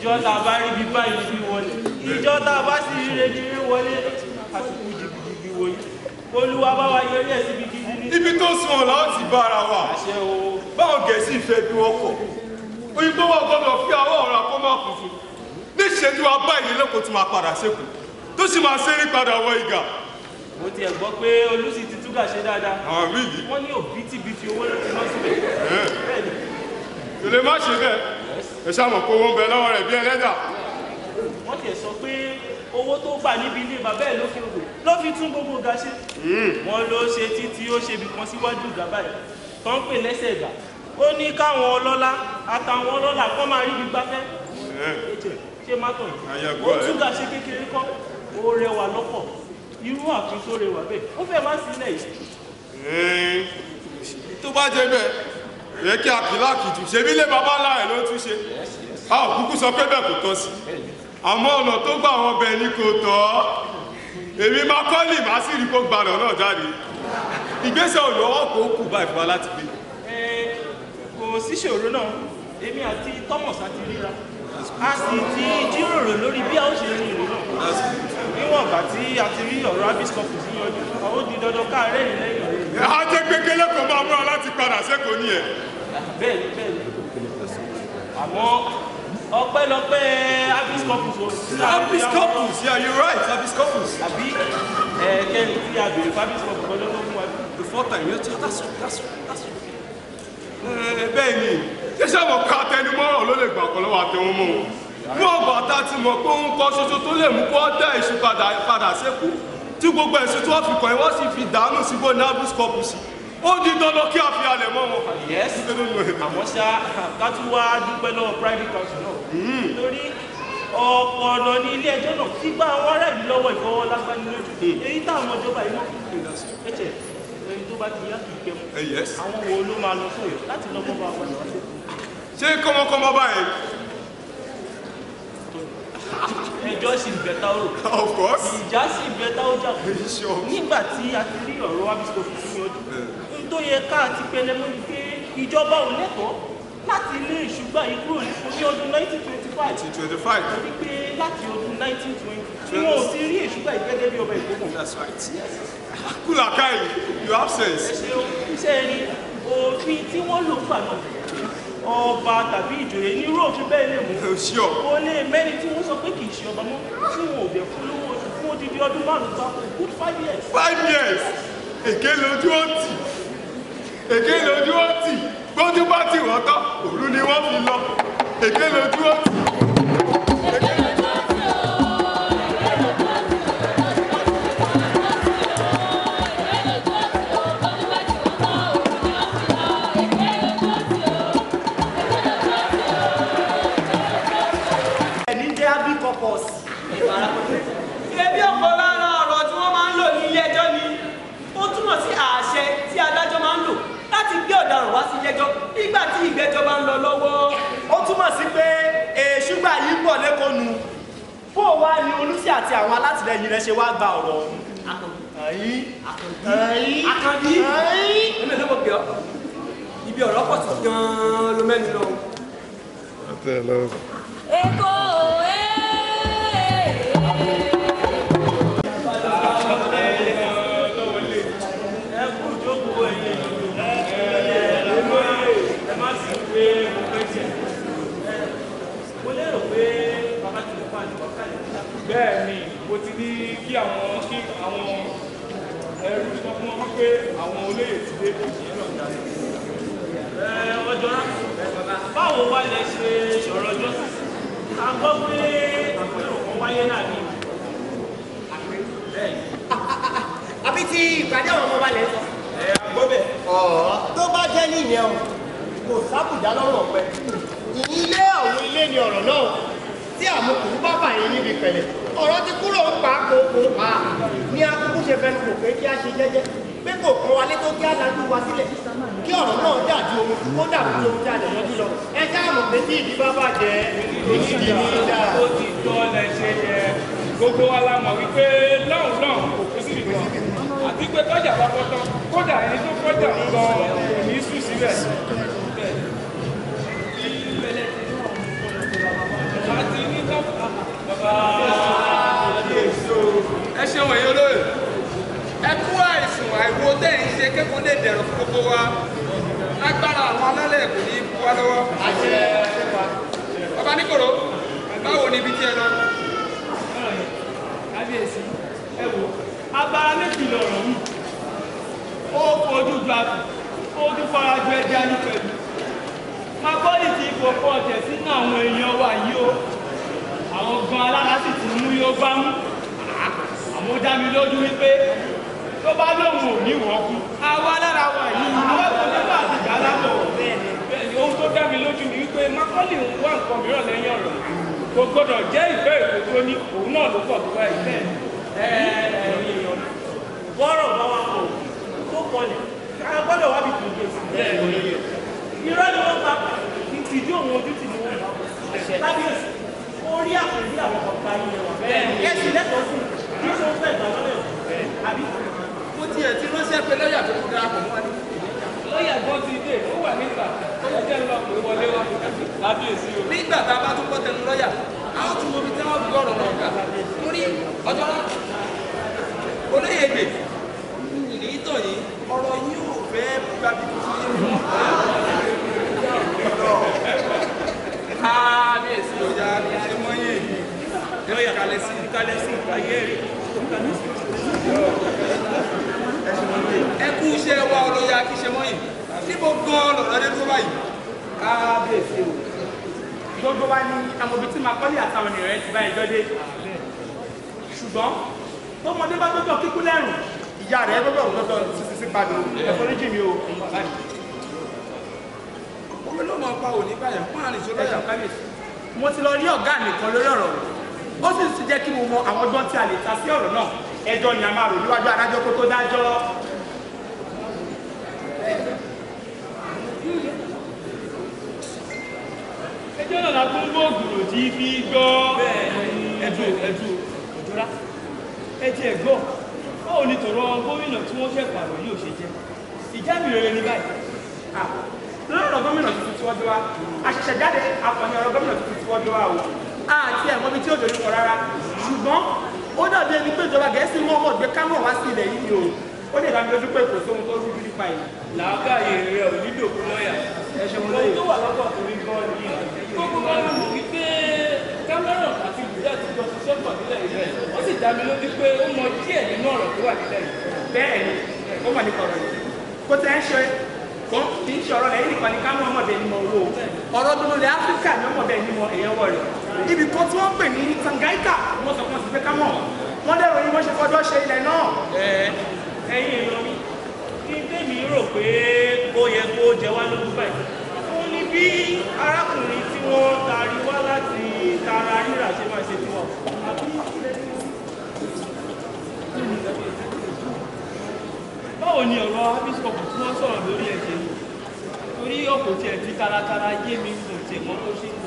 ìjọ tá a bá rí bí báyìí bí wọlé ìjọ tá a bá sì rí rere wọlé àsìkò jìbìjìbì wòye olúwa bá wa yọrí ẹ̀ síbi gidi ní. ibi tó sún ọ̀la ó ti bá ara wa báwọn gẹ̀ẹ́sì fẹ́ bí wọ́n kọ̀ òyìnbó wọn gbọ́dọ̀ fi àwọn ọ̀rọ̀ kó má kù fún níṣẹ́jú abá ìlélẹ́kọ̀ọ́ tó máa padà sékù tó sì máa ṣeré padà wọ ìgà. mo tiẹ̀ gbọ́ pé olùsí ti túgà ṣe dáadáa wọ́n ní òbítíbitì owó ló ti lọ síbẹ̀. tòlè má ṣe bẹ́ẹ̀ ẹ ṣàmọ̀ pé owó ń bẹ lọ́wọ́ rẹ̀ bí ẹlẹ́dà. wọ́n tiẹ̀ sọ pé owó tó gbà níbi ilé bàbá ẹ̀ ló fi rò ló fi tún gbogbo ọ̀gá ṣe. wọ́n ló ṣe títí ó ṣe ibì kan síwájú ìgbà báyìí tó ń pè lẹ́sẹ̀ ìgbà ó ní káwọn ọlọ́lá àtàwọn ọlọ́lá kọ́ máa rí ibi gbafẹ́. ṣé má tọ̀ yìí ó túgà ṣe kékeré kọ́ ó rẹwà lọ́pọ̀ irú àfin tó rẹwà bẹ́ẹ̀ ó fẹ́ má sílẹ̀ yìí. tó bá jẹ bẹ́ẹ̀ yẹ kí àkìláàkì jù ṣe bí ilé bàbá ńlá ẹ̀ ló tún ṣe a ò kúkú sọ pé bẹ́ẹ̀ kò tọ́ sí àmọ́ ọ̀nà tó gbà wọn bẹ̀ ni kò tọ́ èmi máa kọ́lì má sì rí kó gbalẹ̀ náà jáde ìgbésẹ̀ olówó kò kù báyìí fún wa láti gbé. kò síṣòro náà èmi àti Thomas àti ríra a sì ti jíròrò lórí bí a ó ṣe rìn ìrìn náà níwọ̀n ìgbà tí a ti rí ọ̀rọ̀ abiscopu sí yọjú àwọn ó di dandan káàárẹ̀ yìí lẹ́yìn rẹ̀. a jẹ́ pé kélẹ́kọ̀ọ́ máa múra láti padà sẹ́kọ̀ọ́ ní ẹ̀. bẹ́ẹ̀ni bẹ́ẹ̀ni àmọ́ ọpẹ́lọpẹ́ abiscopus o. abiscopus yeah you're right abiscopus. àbí kẹ́ni tí a béèrè fún abiscopus kan ló fún wa. the fourth time yóò tell that's bẹ́ẹ̀ ni ṣíṣe àwọn ká tẹnumọ́ràn ló lè gbà ọ̀kan lọ́wọ́ àtẹwọn mọ́ wọn. fún ọgbà tá a ti mọ̀ pé òun kọ́ ṣoṣo tó lè mú kó dá èṣù padà sẹ́kọ̀ọ́ tí gbogbo ẹ̀sùn tí wọ́n fi kàn yín wọ́n sì fi dànù sí bó ní abiscopus ó di dandan kí a fi alẹ̀ mọ́ wọn. yes àmọ́ ṣá ká tún wá dúpẹ́ lọ́wọ́ private council náà lórí ọ̀pọ̀ ọ̀nà ní ilé ẹjọ́ náà tí gbá àwọn ará ìlú lọ́wọ́ ìfọwọ́lágbáni lójú èyí táwọn ìjọba yìí náà ẹ̀jẹ̀ èyí tó bá ti yá kì í kẹ́mu àwọn wo ló máa lọ sóyè láti lọ́mọ́ bá wà ní wáṣẹ́. ṣé kọ́mọkọ́mọ báyìí. ẹjọ́ sì bẹ̀ta ó rò. of course. ìjà sì bẹ̀ta ó jà kù. nígbà tí a ti rí ọ̀rọ̀ abiscopu fún ọdún tó yẹ ká ti pẹlẹmọ ni pé ìjọba ò lẹ́tọ̀ọ́ láti lé ìṣùgbà yìí kúrò ní ọdún 1925 torí pé láti ọdún 1920 tí wọn ò ti rí ìṣùgbà yìí gẹ́gẹ́ bí ọba ìgbógun. that's right. kúlàkàì you have sense. iṣẹ́ rí òfin tí wọ́n lò gbà náà ọba tàbí ìjòyè ní irú òfin bẹ́ẹ̀ lè mú kó lè mẹ́ni tí wọ́n sọ pé kì í ṣe ọba mọ́ tí wọn ò bẹ̀ fún lówó oṣù fún odidi ọdún márùn-ún gbáko good 5 years. 5 years èké lójú ó tì èké lójú ó tì gbójú bá tì wọ́n tán òru ni wọ́n fi lọ èké lójú ó tì. ebi ọ̀pọ̀ lára ọ̀rọ̀ tí wọ́n máa ń lò ní ilé ẹjọ́ ni ó túmọ̀ sí àṣẹ tí adájọ́ máa ń lò láti gbé ọ̀daràn wá sí ilé ẹjọ́ nígbà tí ìgbẹ́jọ́ bá ń lọ lọ́wọ́. ó túmọ̀ sí pé èṣùgbà yìí pọ̀ lẹ́kọ̀ọ́ nu bó wá ní olùsí àti àwọn alátìlẹyìn rẹ̀ ṣe wá gba ọ̀rọ̀ ọ̀hún. Àkànbí ẹ̀mí ló mọ̀ pé ọ́ ibi ọ̀rọ̀ pọ̀ sí gan-an ló mẹ́nu lọ. Èkó bẹ́ẹ̀ ni mo ti ní kí àwọn ẹrú sọ fún wọn pé àwọn olóyè ti dé ìyẹn náà jáde. ọjọ́ báwo wá lẹ ṣe ṣọ̀rọ̀ ọjọ́ a gbọ́ pé àpérò kan wáyé náà ní àbí ti ìpàdé àwọn ọmọ balẹ̀ sọ. àgbọ́ bẹ̀. tó bá jẹ́ ní ìyẹn o kò sábùdá lọ́rùn ọ̀pẹ ilé àwọn ilé ni ọ̀rọ̀ náà tí àmukùn bá bàyẹ̀ níbi pẹ̀lẹ̀ ọ̀rọ̀ ti kúrò ń pa kókó pa ní akúkú ṣe fẹnu kò pé kí a ṣe jẹ́jẹ́ pé kò kàn wálé tó kí á dájú wa sílẹ̀ kí ọ̀rọ̀ náà dàjú ohun kó dàbí ohun tí a lè yanjú lọ ẹ sáàmù pé tí ìdí bá bàjẹ́ èyí ní ìdá. ó ti tọ́ lẹ ṣe yẹ gbogbo wa la mọ̀ wípé lọ́hùn kò kú sí ìgbà àti pé tọ́jà bá bọ́ tán kódà ẹni tó kọjá ń lọ kò ní sùn síbẹ̀. àti kékeré lè dẹ̀rọ̀ fún gbogbo wa lágbára àwọn alálẹ̀ kò ní kú wa lọ́wọ́. Ọba Níkòrò báwo ni ibi tí ẹ lọ. Kábíyèsí ẹ wò abara méjì lọ̀rọ̀ yìí ó fojú ju àpò ó tún fara ju ẹja ní pẹ̀lú makọ́lì ti fòpọ̀ ọ̀tẹ̀ sínú àwọn èèyàn wa yìí o àwọn gan alára sì ti mú yóò bá mú àmọ́ ó dá mi lójú wípé tó bá lóun ò ní wọ́kú àwa alára wa yìí àwọn kò ní bá àti ìjà lábọ̀ bẹ́ẹ̀ ni ohun tó dá mi lójú ni wípé makọ́lì ń wá nǹkan mìíràn lẹ́yìn ọ̀rọ̀ kò gbọdọ̀ jẹ́ ìfẹ́ èkó tó ní òun náà ló pọ̀ tó wá ìfẹ́ bọ́rọ̀ bá wa kọ̀ tó kọlẹ̀ ká gbọ́dọ̀ wá bí kò gbé sí irọ́ ni wọ́n pa ìtìjú òun ojú ti ni wọ́n bá kábíyèsí orí àpèjì àwọn ọ̀gá ilẹ̀ wà kẹ́sì lẹ́tọ̀ọ́ sí kí ṣe ń fẹ́ ìgbà lọ́lẹ̀ àbí. Mo tiẹ̀ ti ránṣẹ́ pé lọ́ọ̀yà tó kú darapọ̀ mọ́ wa ní. lọ́ọ̀yà gan ti dé ó wà nígbà ọjọ́ ńlọ pé wọlé wá kábíyèsí o. Nígbà tá a bá tún gbọ́ tẹnu lọ́ọ̀yà a ó tún mobi tí wọ́n fi ọ̀rọ̀ náà gbà. Mo ní ọjọ́ náà olóyè èdè ìlú tọ̀ yìí ọ̀rọ̀ yìí ò fẹ́ gbàbí tó fi yé mi. Kábíyèsí ọjà ṣe mọ́yìn lọ́ọ̀yà kalẹ̀ sí ayé rẹ̀. Ẹ kú iṣẹ́ wa olóyè akíṣe mọ́yìn níbo gan lọ̀rọ̀ dé tó báyìí. kábíyèsí o gbogbo wa ní amòbí tí makọ́lì àtàwọn ènìyàn rẹ ti bá ẹjọ́ dé ṣùgbọ́n tọmọdé bá gbọ́dọ̀ kíkú lẹ́rùn ìyá rẹ̀ gbọ́dọ̀ sísí padà ẹ̀fọ́ níjì mi o bàbá mi. Omi ló mọ̀ pa òní báyà fún àrìnṣẹ́ lọ́yà. Mo ti lọ rí ọ̀gá mi kan lórí ọ̀rọ̀ ó sì ti jẹ́ kí mo mọ àwọn ọgbọ́n tí a lè ta sí ọ̀rọ̀ náà ẹjọ́ ni a máa rò níwájú adájọ́ kó tó dájọ́. ẹjọ́ náà la tún gbóògùn tí fi gbọ́ ẹ̀dùn òjòrá ẹtì ẹ̀gbọ́ báwo ni tọ̀rọ̀ gómìnà tí wọ́n fẹ́ pààrọ̀ yóò ṣe jẹ́ ìjábì rere ní báyìí. lọ́rọ̀ gómìnà tuntun tí wọ́n gbé wá àṣẹ̀ṣẹ̀ jáde àkànní ọ̀rọ̀ gómìnà tuntun tí wọ́n gbé wá o àti ẹ̀mọ́ bíi tí ó dorí kọ rárá ṣùgbọ́n ó dàbí ẹni pé ìjọba gẹ̀ẹ́sì mọ́ ọmọ ìgbé kámọ̀ wá sí ilẹ̀ yìí o ó lè dámi lójú pé kò sóhun tó rújú nípa yìí. làákàyè rẹ ò ní dòkú lọ́yà ohun tó wà lọ́kọ̀ tó rí bọ́ọ̀lù yìí gbogbo wọn ló mọ̀ wípé Cameron àti Buhari ti jọ ṣiṣẹ́ pọ̀ nílẹ̀ yìí ó sì dá mi lójú pé ó mọ díẹ̀ nínú ọ̀rọ̀ tó wà nílẹ̀ yìí. bẹ́ẹ̀ ni ó mọ̀ nípa ọ̀rọ̀ yìí kó tẹ́ ń ṣe kó kì í ṣe ọ̀rọ̀ lẹ́yìn nìkan ní Cameron ọmọdé ni mo wò ọ̀rọ̀ gbogbo ilẹ̀ Áfíríkà ni ọmọdé ni mo ẹ̀yẹ́wọ̀ rẹ̀ ibi kan tí wọ́n pè ní Tanganyika wọ́n sọ fún ọ̀sìn pé Cameron wọ́n dẹ̀rọ yìí wọ́n ṣe fọdọ́ ṣe ilẹ̀ náà. ẹ̀yin èèyàn mi kí tèmi rò pé ó yẹ kó jẹ wá lógún báyìí ó ní bí arákùnrin tí wọ́n taari wá láti tara rírà ṣe máa ṣe tiwọn. báwo ni ọ̀rọ̀ abisikọ̀pù tí wọ́n sọ̀rọ̀ lórí ẹ̀ ṣe torí ọkọ̀ tiẹ̀ ti taratara yé mi kò tiẹ̀ mọ́ tó ṣe.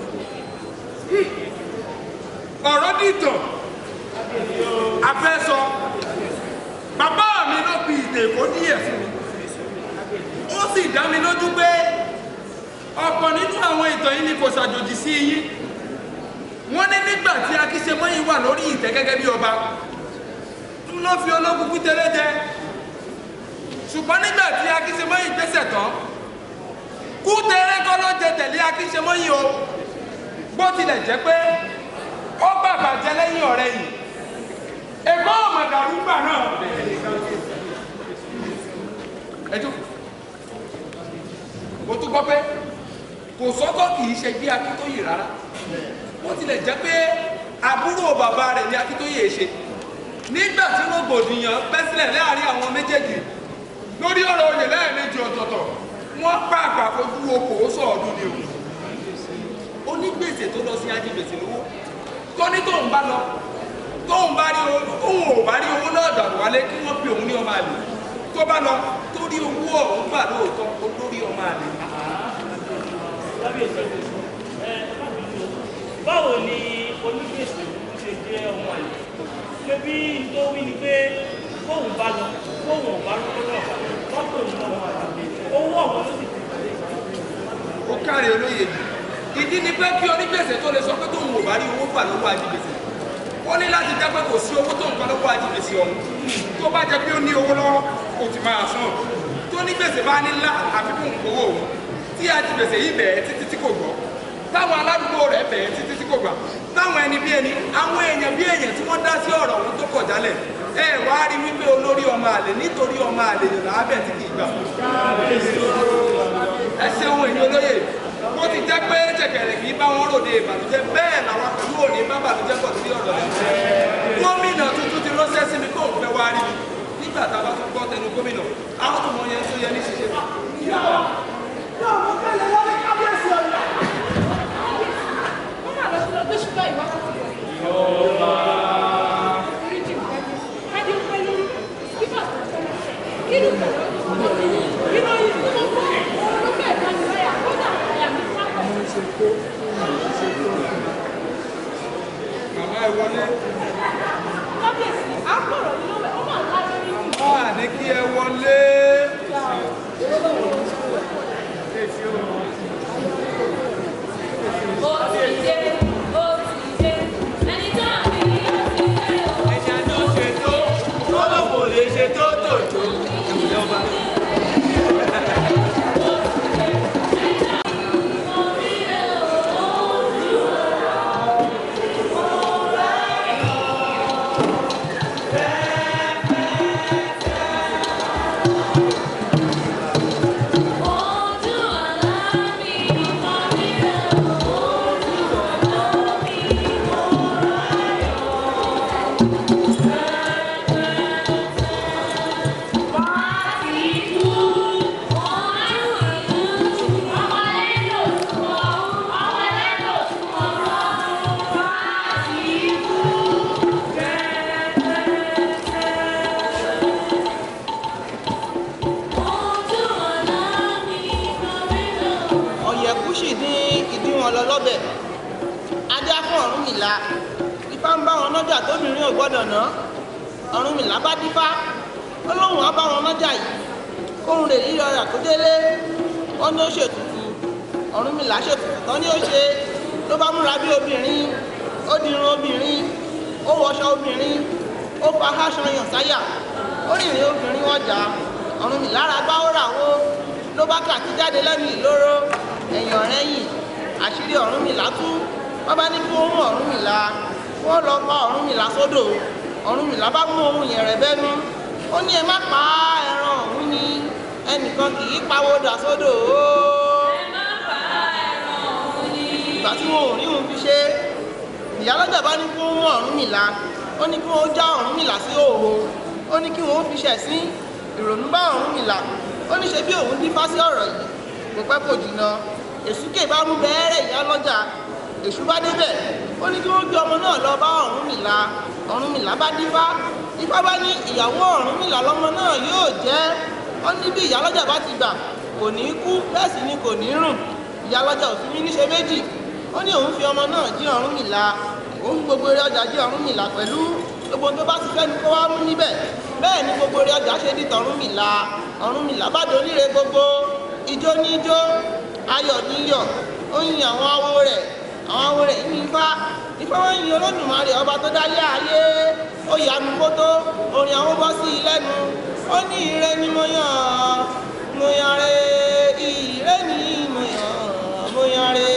ọ̀rọ̀ dìtàn afẹ́sọ bàbá mi ló fi ìtè kó díẹ̀ fún mi ó sì dá mi lójú pé ọ̀pọ̀ nínú àwọn ìtàn yìí ni kò ṣàjòjì sí yín wọ́n ní nígbà tí Akíṣemọ́yìn wà lórí ìtẹ́ gẹ́gẹ́ bí ọba ló fi ológun kútẹ́rẹ́ jẹ ṣùgbọ́n nígbà tí Akíṣemọ́yìn gbéṣẹ̀ tán kútẹ́rẹ́ kọ́ ló jẹ tẹ̀lé Akíṣemọ́yìn o bó tilẹ̀ jẹ́ pé ó bàbà jẹ lẹ́yìn ọ̀rẹ́ yìí ẹ̀gbọ́n ọ̀mọ̀dàrú gbà náà ẹjọ́ mo tún gbọ́ pé kò sọ́kọ́ kì í ṣe bí Akíntóyè rárá bó tilẹ̀ jẹ́ pé àbúrò bàbá rẹ̀ ní Akíntóyè ṣe nígbà tí rògbòdìyàn bẹ́ sílẹ̀ láàrin àwọn méjèèjì lórí ọ̀rọ̀ oyè lẹ́ẹ̀mejì ọ̀tọ̀ọ̀tọ̀ wọ́n pàápàá fojú okòó sọ̀ọ́dún ni o onígbèsè tó lọ sí ajígbèsè lówó tó ní tóun bá lọ tóun bá rí òun ò bá rí owó náà dàrú wálé kí wọ́n pe òun ní ọmọ àlè tó bá lọ tó rí owó ọ̀hún gbà lóòótọ́ olórí ọmọ àlè. báwo ni onígbèsè ṣe jẹ́ ọmọ àlè ṣé bí tó wí ni pé kóun bá lọ kóun ò bá lọ́wọ́ náà mọ́tò ní ọmọ àlè owó ọ̀hún ló sì ti tẹ̀lé. ó káre olóye ìdí ni pé kí onígbèsè tó lè sọ pé tóun ò bá rí owó gbà lọ́wọ́ ajígbèsè ó ní láti jẹ́ pé kò sí owó tó ń pa lọ́wọ́ ajígbèsè ọ̀hún tó bá jẹ́ pé ó ní owó lọ́wọ́ kò ti máa san tó ní gbèsè bá ní ńlá àfikún owó òun tí a ti gbèsè yìí bẹ̀ẹ́ títí tí kò gbọ́ táwọn aládùúgbò rẹ̀ bẹ̀ẹ́ títí tí kò gbà táwọn ẹni bí ẹni àwọn èèyàn bí èèyàn tí wọ́n dá sí ọ̀rọ̀ òun tó kọ̀ jálẹ̀ ẹ wá rí wípé olórí ọmọ àlè nítorí ọmọ àlè yòlá abẹ́ tí kì í gbà. ẹ ṣeun èyí olóyè bó ti jẹ́ pé jẹ̀kẹ̀rẹ̀ kì í bá wọn ròde ìbànújẹ́ bẹ́ẹ̀ làwọn pẹ̀lú òní bá bànújẹ́ pọ̀ sí ọ̀rọ̀ rẹ̀. gómìnà tuntun ti ránṣẹ́ sí mi kó òun fẹ́ wá rí mi nígbà tá a bá tún gbọ́ tẹnu gómìnà àwọn tó mọ yẹn tó yẹ ní ṣiṣẹ́. yóò mú kẹ́lẹ́ lórí kábíyèsí ọ̀la. wọ́n máa lọ sí lọ gbé ṣùgbọ́n ìwà kan ti wọ̀. oríjì nǹkan bí kájí ń pẹ́ lórí bíbá tó tẹ́lẹ̀ kí ló tẹ̀lé ìròyìn tí mo gbọ́ òun ló fẹ́ẹ̀ bá mi láyà kódà àyà mi sábà. màmá ẹ wọlé. kábíyèsí á gbọ́dọ̀ nínú ẹ̀ ó máa ń láyé rí. wọ́n à ní kí ẹ wọlé. Ó ti dé, ó ti dé, ẹni tó àbí ó ti dé o. ẹja tó ṣe tó tó ló kò lè ṣe tó tòjó. ọ̀yẹ̀kú sì ní ìdí wọn lọ lọ́bẹ̀ adé fún Ọ̀rúnmìlà ifá ń bá wọn lọ́jà tóbìnrin ò gbọ́dọ̀ ná Ọ̀rúnmìlà bá dífá ó lóun á bá wọn lọ́jà yìí kóun lè lílọ rà tó délé wọn ní ó ṣètùtù Ọ̀rúnmìlà ṣètùtù tán ní ó ṣe ló bá múra bí obìnrin ó dirun obìnrin ó wọṣọ obìnrin ó fa aṣọ yàn sáyà ó rìnrìn obìnrin wọn jà Ọ̀rúnmìlà ra gbá ó rà wó ló bá kàtí jáde lẹ́nu ìloro ẹ̀yìn ọ̀rẹ́yìn àṣírí Ọ̀rúnmìlà tú wọ́n bá ní kí wọ́n mú Ọ̀rúnmìlà wọ́n lọ pa Ọ̀rúnmìlà sódò Ọ̀rúnmìlà bá mú ohun yẹn rẹ̀ bẹ́nu ó ní ẹ má pa ẹran ọ̀hún ni ẹnìkan kì í pawó dà sódò ó. Ẹ má pa ẹran ọ̀hún ni. ìgbà tí wọn ò rí òun fi ṣe ìyálọ́jà bá ní kí wọ́n mú Ọ̀rúnmìlà ó ní kí wọ́n já Ọ̀rúnmìlà sí òhò ó ní kí wọ́n fi ṣẹ̀sín ìrònú bá Ọ̀rúnmìlà ó ní ṣe bí òun dífá sí ọ̀rọ̀ yìí kò pẹ́ kò jìnnà èsúkè bá mú bẹ́ẹ̀rẹ̀ ìyálọ́jà èṣù bá débẹ̀ ó ní kí wọ́n gbé ọmọ náà lọ bá Ọ̀rúnmìlà Ọ̀rúnmìlà bá dífá ifá bá ní ìyàwó Ọ̀rúnmìlà lọ́mọ náà yóò jẹ́ ó ní bí ìyálọ́jà bá ti gbà kò ní kú bẹ́ẹ̀ sì ni kò ní rùn ìyálọ́jà ò fi mí níṣe méjì ó ní òun fi ọmọ náà jí Ọ̀rúnmìlà òun fi gbogbo eré ọjà jí Ọ̀rúnmìlà pẹ̀lú gbogbo tó bá ti fẹ́ ni kó wá mú níbẹ̀ bẹ́ẹ̀ ni gbogbo eré ọjà ṣe di tọ̀rúnmìlà Ọ̀rúnmìlà bá doníre gbogbo ijó ní ijó ayọ̀ ní yọ̀ ó yin àwọn awo rẹ̀ yin ifá wọn yin Olódùmarè ọba tó dálé ayé ó yanu kótó orin àwọn bọ́ sí i lẹ́nu ó ní ire ni mo yàn re ire ni mo yàn re.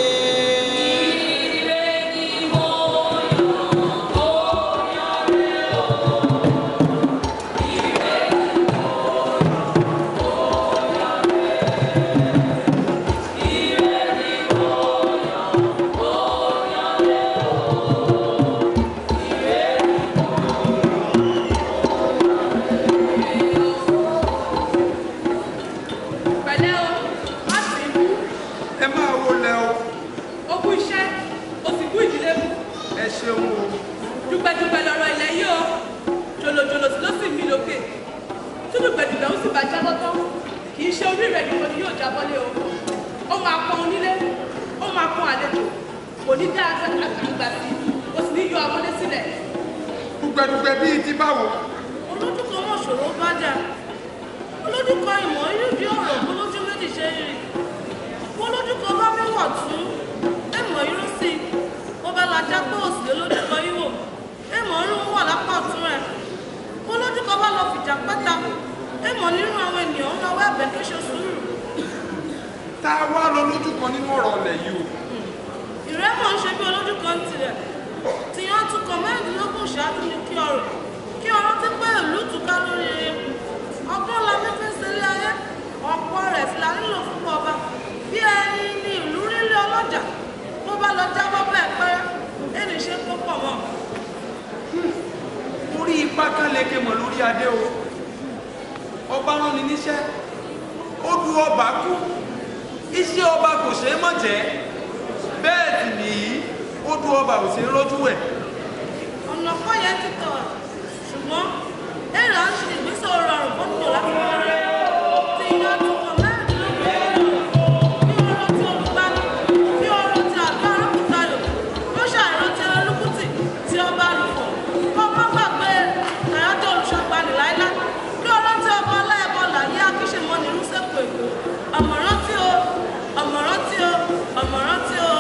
dùgbẹ̀dùgbẹ̀ lọ̀rọ̀ ilẹ̀ yìí o jòlòjòlò sí ló sì mí lókè tí dùgbẹ̀dùgbẹ̀ ó sì bá jábọ́ tán kì í ṣe orí rẹ̀ nìkan ni yóò jábọ́lé o ó máa pọn onílé ó máa pọn àlejò kò ní dá àgbà sí o sì ní yọ abọ́lé sílẹ̀. dùgbẹ̀dùgbẹ̀ bíi ti báwo. olójú kan mọ̀ ṣòro bá jà olójú kan ìmọ̀ irúdí ọ̀rọ̀ olójú méjì ṣe ń rìn olójú kan bá mẹ́wàá tún ẹ̀mọ̀ irú sí i wọ́n bá lajá pé òsì olójú kan yíwò ẹ̀mọ̀ irú wà lápá ọ̀tún rẹ̀ olójú kan bá lọ fìjà pátá ẹ̀mọ̀ nínú àwọn ènìyàn ń lọ́wọ́ ẹ̀bẹ̀ kan nínú ọ̀rọ̀ ọ̀lẹ̀ yìí o. ìrẹ́pọ̀ ń ṣe bí olójú kan tirẹ̀ tí wọ́n tún kọ mẹ́rìndínlógún ṣáájú ní kí ọ̀rọ̀ ti pé ìlú túká lórí ọgbọ́n la ní fi ń ṣeré ayé ọ̀pọ̀ rẹ̀ sì la nílò fún ọba bí ẹni ní ìlú rílé ọlọ́jà tó bá lọ jábọ́ bẹ́ẹ̀ pẹ́ ẹni ṣe kó pọ̀ mọ́. orí ipá kan lékè mọ̀ lórí adé o ọba rán ni níṣẹ́ ó du ọba kú iṣẹ́ ọba kò ṣeé mọ̀ jẹ́ bẹ́ẹ̀ sì nìyí ó du ọba ò ṣeé rójú ẹ̀. ọ̀nà kọ́ yẹn ti tọ̀ ṣùgbọ́n èrè à ń ṣe ìgbésẹ̀ rọrùn fún mi láti wọ́n rẹ̀ tí iná tó kọ̀ mẹ́rìndínlógún bí ọ̀rọ̀ tí olùgbani bí ọ̀rọ̀ tí àgbà arákùnrin ló ṣàìrántí ẹlẹ́lúkútì tí ọba lùfọ̀ kọ́ má gbàgbé àyájọ́ olùṣọ́gbani láíláí bí ọ̀rọ̀ tí ọba aláìbọ̀ làyé akíṣemọ́ ní rúṣẹ́kù èkó ọ̀mọ̀ràn tí o ọ̀mọ̀ràn tí o ọ̀mọ̀ràn tí o.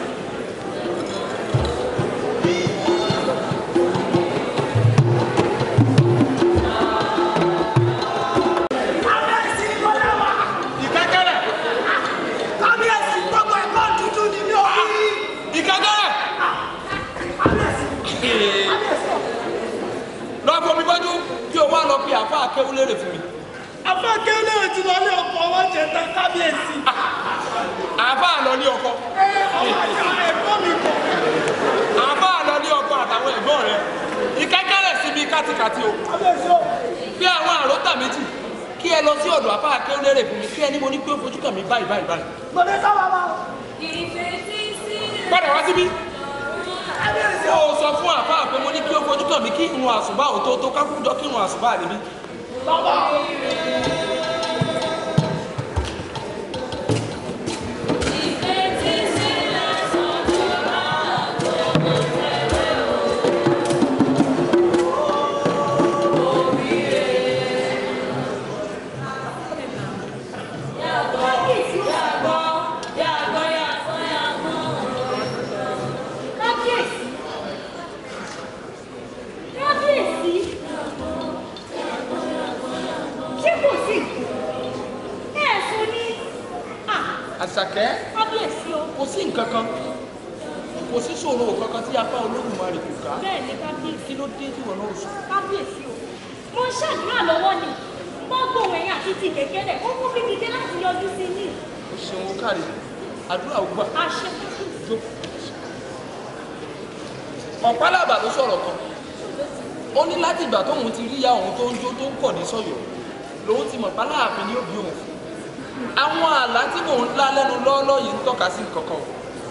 lọ́pọ̀ mi bọ́jú kí o wá lọ pe àfa akéwúlérè fún mi. àfa akéwúlérè ti lọ ní ọkọ̀ wọ́n jẹ tán kábíyèsí. àfa àlọ́ ní ọkọ. ẹ̀gbọ́n mi kọ̀. àfa àlọ́ ní ọkọ àtàwọn ẹ̀gbọ́n rẹ̀ ìkẹ́kẹ́rẹ́ sí mi kátikàti o. bí àwọn àròtà méjì kí ẹ lọ sí ọ̀dọ̀ àfa akéwúlérè fún mi kí ẹni mo ní pé ó fojú kàn mí báyìí báyìí báyìí. gbọdọ̀ sábà máa. padà wá síbí. ó sọ fún àfa pé mo ní kí ó fojú kàn mí kí ìrun àsùbá ò tó kákújọ kí ìrun àsùbá níbí. bàbá. Àṣàkẹ́ kò sí nǹkan kan kò sí ṣòro kankan tí apá Olódùmarè kò ká. bẹ́ẹ̀ ni kábíyèsí. kí ló dé tí wọn náà sùn. kábíyèsí o mo ń ṣàdúrà lọ́wọ́ ni wọ́n gbòòwò ẹ̀yìn àti ti kékeré ó mú mi dìde láti yọjú sí ní. o ṣeun ó kárí àdúrà ó gbà. àṣẹ. ọ̀pálábà ló sọ̀rọ̀ kan ó ní láti ìgbà tóun ti rí ìyá òun tó ń jó tó ń kọ̀ ní sọ̀yọ̀ lòun ti mọ̀ páláàfin ní òbí òun àwọn àlá tí mò ń lá lẹ́nu lọ́ọ́lọ́ yìí ń tọ́ka sí kankan.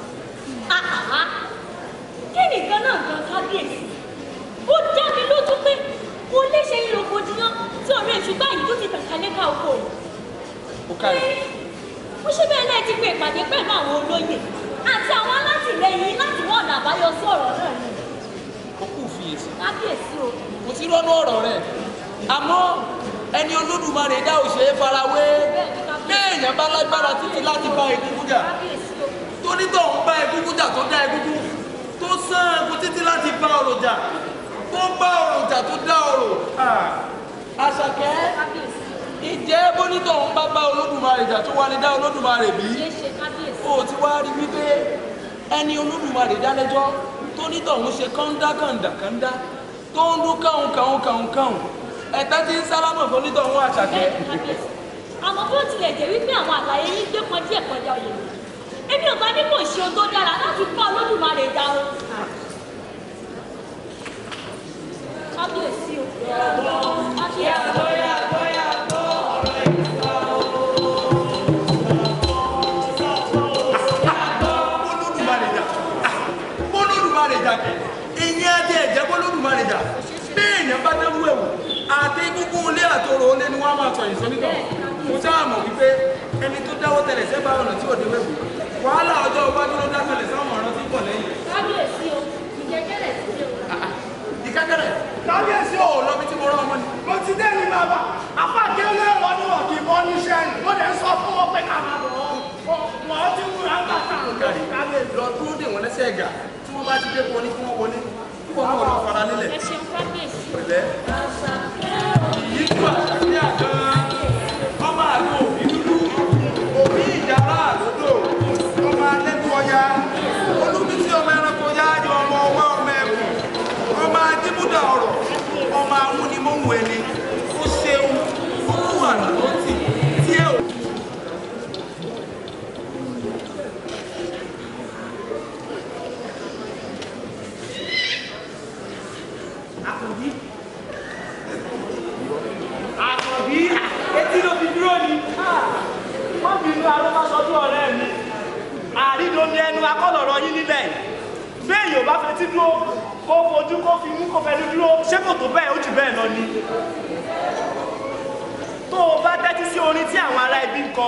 kí nìkan náà gan kábíyèsí ó dá mi lójú pé mo lè ṣe ìrògbòdìyàn tí ọ̀rẹ́ ìṣúgbà yìí tó ti tàkà lẹ́ka oko rẹ̀. ó kárí. ó ṣe bẹ́ẹ̀ náà ti pe ìpàdé pẹ̀lú àwọn olóyè àti àwọn alátìlẹyìn láti wọ́n ọ̀nà àbáyọ sí ọ̀rọ̀ náà ni. ó kù fiyèsí. kábíyèsí o. kò sí rọ́nú ọ̀rọ̀ rẹ̀ àmọ́ ẹni Olódùmarè dá òṣèré farawé béèyàn bá lágbára títí láti bá egúngún jà tó nítọ̀ ń bá egúngún jà tó dá egúngún tó sán egun títí láti bá ọ̀rọ̀ jà tó bá ọ̀rọ̀ jà tó dá ọ̀rọ̀. Àṣàkẹ́ ìjẹ́ bónítọ̀ ń bá Olódùmarè jà tó wà ní dá Olódùmarè bí ó ti wá rí wípé ẹni Olódùmarè dá lẹ́jọ́ tó nítọ̀ ń ṣe kọ́ńdá tó ń dún káhùn ẹ̀tá tí ń sálámọ̀ fún nítọ̀ ń Àṣàkẹ́. àmọ́ bó tilẹ̀ jẹ́ wípé àwọn àlàyé yín gbé kan díẹ̀ kọjá òye mi èmi ò bá ní kò ṣe ohun tó dára láti bá Olódùmarè dá o. kábíyèsí o. Olódùmarè jà ìyẹn adé ẹ̀jẹ̀ Olódùmarè jà béèyàn bá dẹ́rú ẹ̀wò àti gúngún ilé àtòrò olé ni wọ́n á máa sọ̀yìn sọ́nítọ̀ mo sáà mọ̀ wípé ẹni tó dáwọ́ tẹ̀lẹ̀ sẹ́bàá ọ̀nà tí ò dé wẹ̀wò wàhálà ọjọ́ iwájú ló dá tẹ̀lẹ̀ sáwọn ọ̀ràn tí ń bọ̀ lẹ́yìn. kábíyèsí o ìjẹkẹrẹ sí o. ìkẹ́kẹ́rẹ́ kábíyèsí o lọ bí tí mo rán ọmọ ni. mo ti dé ní bàbá apá kéré lọ́dún kì í bọ́ níṣẹ́ ni mo lè sọ fún wọn pé ká máa bọ̀ wọ́n ti múra ń bàtà kábíyèsí. lọ dúró dè wọ́n lẹ́sẹ̀ ẹ̀gà tí wọ́n bá ti dé wọlé kí wọ́n wọlé kí wọ́n náà lọ fara nílẹ̀. ẹ ṣeun kábíyèsí. pẹ̀lẹ́ yìí tó Àṣàkẹ́ àgán ọmọ àlọ́ òbí dúdú òbí ìjàrá àlódò àmúdà ọ̀rọ̀ ọmọ amúnimóhùn ẹni ó ṣeun ó kú àlàlọ́tì tí ẹ ò. Àkànbí etí ló fi dúró ni wọ́n fi inú arúgbásọdún ọ̀rẹ́ mi àrídomi ẹnu akọ́lọ̀rọ̀ yín nílẹ̀ bẹ́ẹ̀ yóò bá fẹ́ tí dúró kó fojú kó fi mú kó fẹ́nu dúró ṣé kò tó bẹ́ẹ̀ ó jù bẹ́ẹ̀ lọ ni tó o bá tẹ́tí sí orin tí àwọn ará ẹbí ń kọ.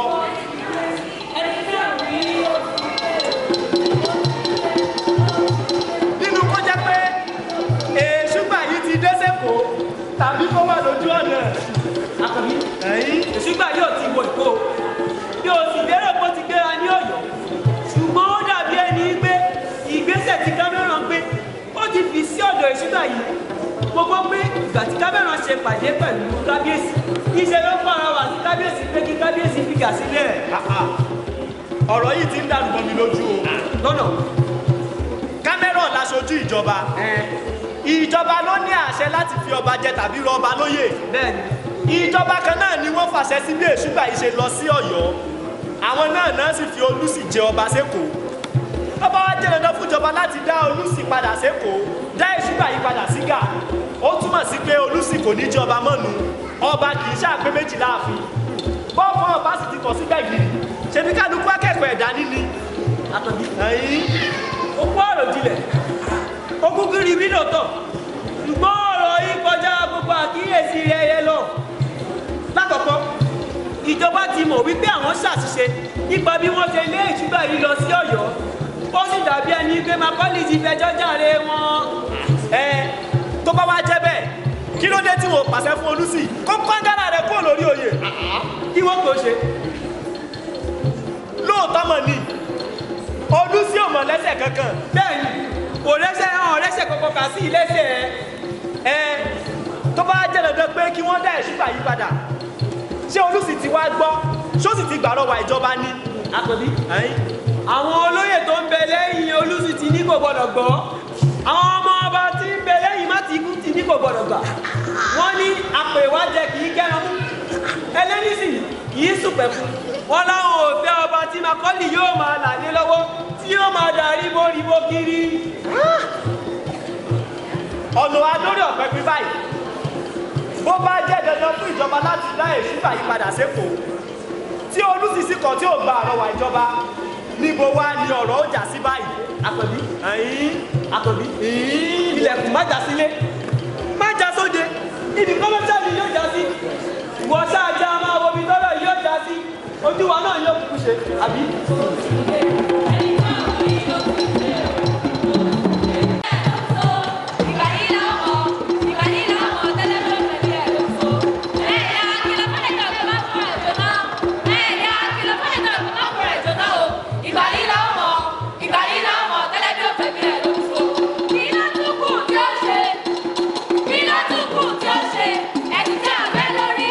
nínú kó jẹ́ pé èṣùgbà yìí ti dé sẹ́kọ̀ọ́ tàbí kó wà lójú ọ̀nà Àkànbí èṣùgbà yóò ti wọ Èkó bí o sì lérò pé ó ti gbéra ní Ọ̀yọ́ ṣùgbọ́n ó dàbí ẹni pé ìgbésẹ̀ tí Cameron gbé ó ti fi sí ọ̀dọ̀ èṣùgbà yìí gbogbo pé ìgbà tí Cameron ṣe pàdé pẹ̀lú kábíyèsí iṣẹ́ ló fara wà sí kábíyèsí pé kí kábíyèsí fìgà sílẹ̀. ọ̀rọ̀ yìí ti ń dàrú mọ́ mi lójú o lọ́nà Cameron láṣojú ìjọba ìjọba ló ní àṣẹ láti fi ọba jẹ tàbí rọ ọba lóyè ìjọba kan náà ni wọ́n fàṣẹ sí bí èṣùgbà yìí ṣe lọ sí Ọ̀yọ́ àwọn náà sì fi Olúsì jẹ ọba sẹ́kọ̀ọ́ ọba wa jẹ́ dandan fún ìjọba láti dá Olúsì padà sẹ́kọ̀ọ́ dá èṣùgbà yìí padà sígà ó túmọ̀ sí pé Olúsì kò ní jẹ ọba mọ́nu ọba kì í ṣàpé méjì láàfin bọ́ọ̀mù ọba sì ti kọ̀ sí gbẹ̀gìrì ṣebí kálukú akẹ́kọ̀ọ́ ẹ̀dá níní. Àkànbí ó kó ọ̀rọ̀ jinlẹ̀ ó kú kiri bí lóòótọ́ ṣùgbọ́n ọ̀rọ̀ yìí kọjá gbogbo àkíyèsí rẹ̀ lọ. lákọ̀ọ́kọ́ ìjọba ti mọ̀ wípé àwọn ṣàṣìṣe nípa bí wọ́n ṣe lé ìṣúgbà yìí lọ sí Ọ̀yọ́ ó sì dàbí ẹni pé Macaulay ti fẹjọ́ jàre wọn. tó bá wá jẹ́ bẹ́ẹ̀ kí ló dé tí wọ́n pàṣẹ fún Olúsì kó pàǹgàrà rẹ̀ kúrò lórí oyè. kí wọ́n tó ṣe. lóòótọ́ mọ̀ ni Olúsì ò mọ̀ lẹ́sẹ̀ kankan. bẹ́ẹ̀ni kò lẹ́sẹ̀ hàn lẹ́sẹ̀ kankan kà sí ilẹ́sẹ̀ tó bá jẹ́ dandan pé kí wọ́n dá èṣùgbà yìí padà ṣé Olúsì ti wá gbọ́ ṣó sì ti gbà lọ́wọ́ ìjọba ní. Àkànbí àwọn olóyè tó ń bẹ lẹ́yìn Olúsì ti ní kò gbọdọ̀ gbọ́ àwọn ọmọ ọba tí ń bẹ lẹ́yìn Mátikú ti ní kò gbọdọ̀ gbà wọ́n ní àpèwájẹ kì í kẹ́ran mú ẹlẹ́nìsì kì í sùpẹ̀ fún wọn láwọn òfẹ́ ọba tí Macaulay yóò máa là ní lọ́wọ́ tí yóò máa darí bóríbó kiri. ọ̀nà adórí ọ̀pẹ pín báyìí bó bá jẹ́ dandan fún ìjọba láti dá èṣùgbà yìí padà sẹ́kọ̀ọ́ tí Olúsì sì kọ̀ tí ò gba àrọwà ìjọba níbo wá ní ọ̀rọ̀ ó jà sí báyìí. Àkànbí ilẹ̀kùn má já sílé má já sóde ibi kọ́mọ́tà ni yóò já sí ìwọ ṣáájá máa wo ibi tọ́lọ̀ yóò já sí ojú wa náà yóò kúkú ṣe àbí.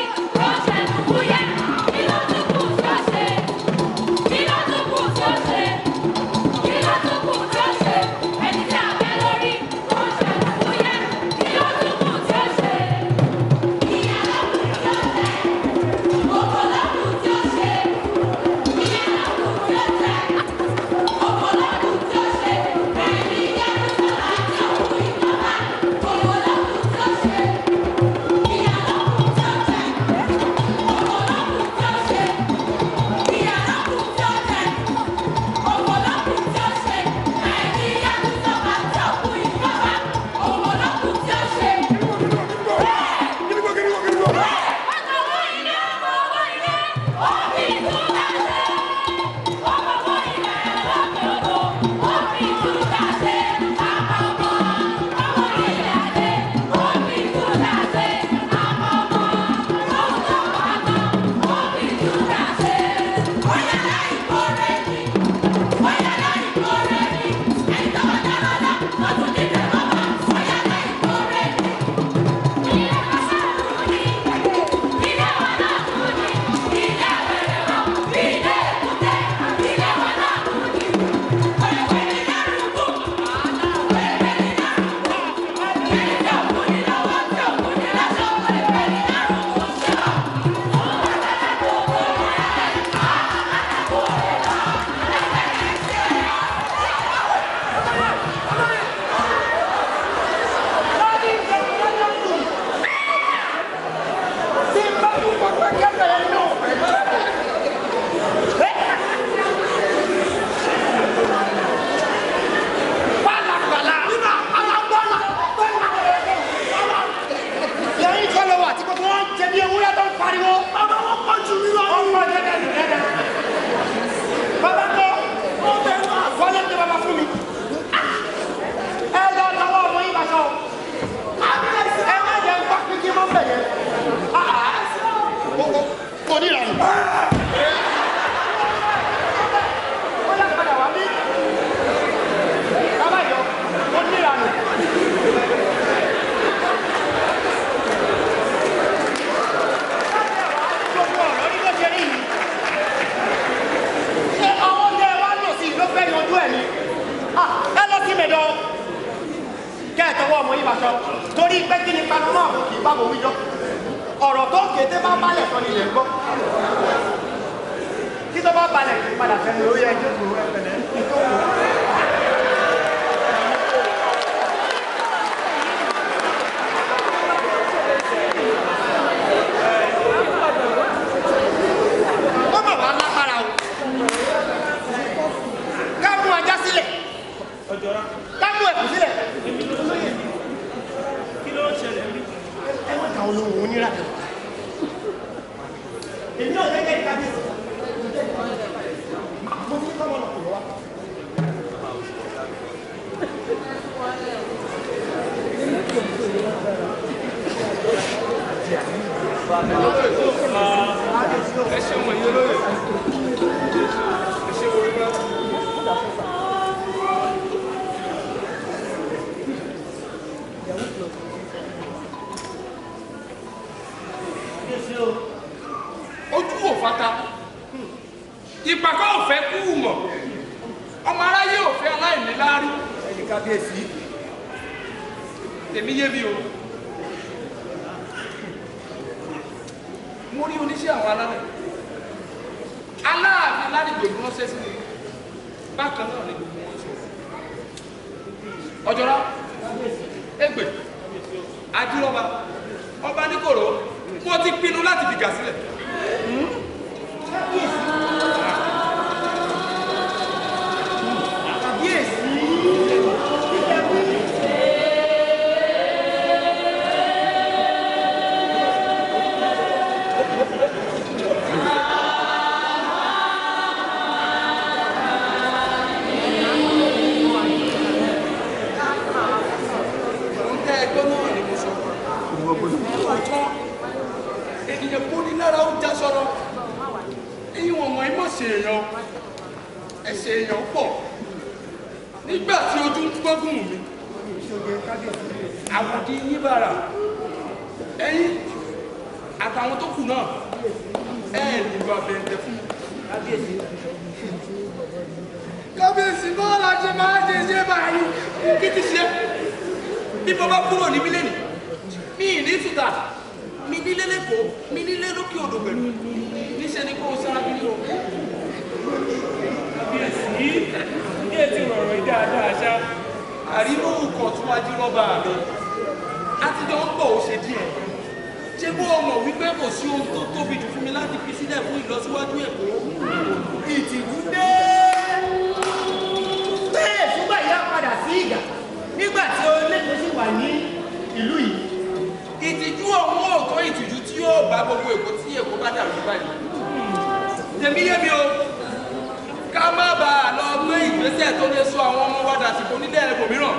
Kí ló tún kù tí ó ṣe? pé kí ni panu náà kì í bá bò wíjọ́ ọ̀rọ̀ tó kété bá balẹ̀ tán nílẹ̀ gbọ́ kí tó bá balẹ̀ kí padà fẹ́ni lórí ẹjọ́ kò rẹ̀ pẹ̀lẹ́ ó mọ̀ wá lágbára o ká mú ajá sílẹ̀ ká mú ẹ̀kú sílẹ̀ kí ló ń ṣẹlẹ̀ bí? ẹgbẹ́ kan olóhùn onírànà èmi náà gẹ́gẹ́ ìkábíyèsí mo fi kọ́ mọ́nà kò lọ́wọ́. ẹ ṣeun èyí olóyè ẹ ṣe orí bá. ojú ò fata ìpàkọ́ ò fẹ́ kú mọ̀ ọmọ aráyé ò fẹ́ aláìní láárí. ẹni kábíyèsí tèmi yé mi o mo rí oníṣẹ́ àwọn alálẹ̀ aláàfin ládìgbò ìlú ránṣẹ́ sí mi bákan náà ni gbogbo wọn sọ ọjọ́rá Ègbè Adírọ́ba ọba Níkòró mo ti pinnu láti fìgà sílẹ̀. Ènìyàn kú ní lára ó já sọ́rọ́ èyí wọn mọ̀ ìmọ̀ ṣe èèyàn ẹ̀ṣẹ̀ èèyàn pọ̀ nígbà tí ojú ń gbógun mi àwòdì yíbàrà ẹ̀yin àtàwọn tó kù náà nílò abẹ́ǹtẹ̀ fún mi. Kábíyèsí bọ́ọ̀ la ṣe máa ń ṣe báyìí kí ti ṣe bí mo bá kúrò níbí lẹ́nu mi ì ní tùtà mi nílé lẹ́kọ̀ọ́ mi nílé lókè odò pẹ̀lú níṣẹ́ ni kó o sára bí o. Kábíyèsí ní ètò ọ̀rọ̀ yìí dáadáa ṣá. àríwó ọkọ̀ tó wájú rọ́bà mi àtijọ́ ń bọ̀ ó ṣe díẹ̀ ṣé bó o mọ̀ wípé kò sí ohun tó tóbi jù fún mi láti fi sílẹ̀ fún ìlọsíwájú Èkó. ìtìjú dé bẹ́ẹ̀ ṣùgbọ́n ìyá padà sí ìgbà nígbà tí olóògbé sì wà ní ìlú yìí. ìtìjú ọ̀hún ò tó ìtìjú tí yóò bá gbogbo Èkó tí Èkó bá dàrú báyìí. tèmi yé mi o ká má bàa lọ gbé ìgbésẹ̀ tó lè sọ àwọn ọmọ wa dàsìkò nílẹ̀ ẹlòmíràn.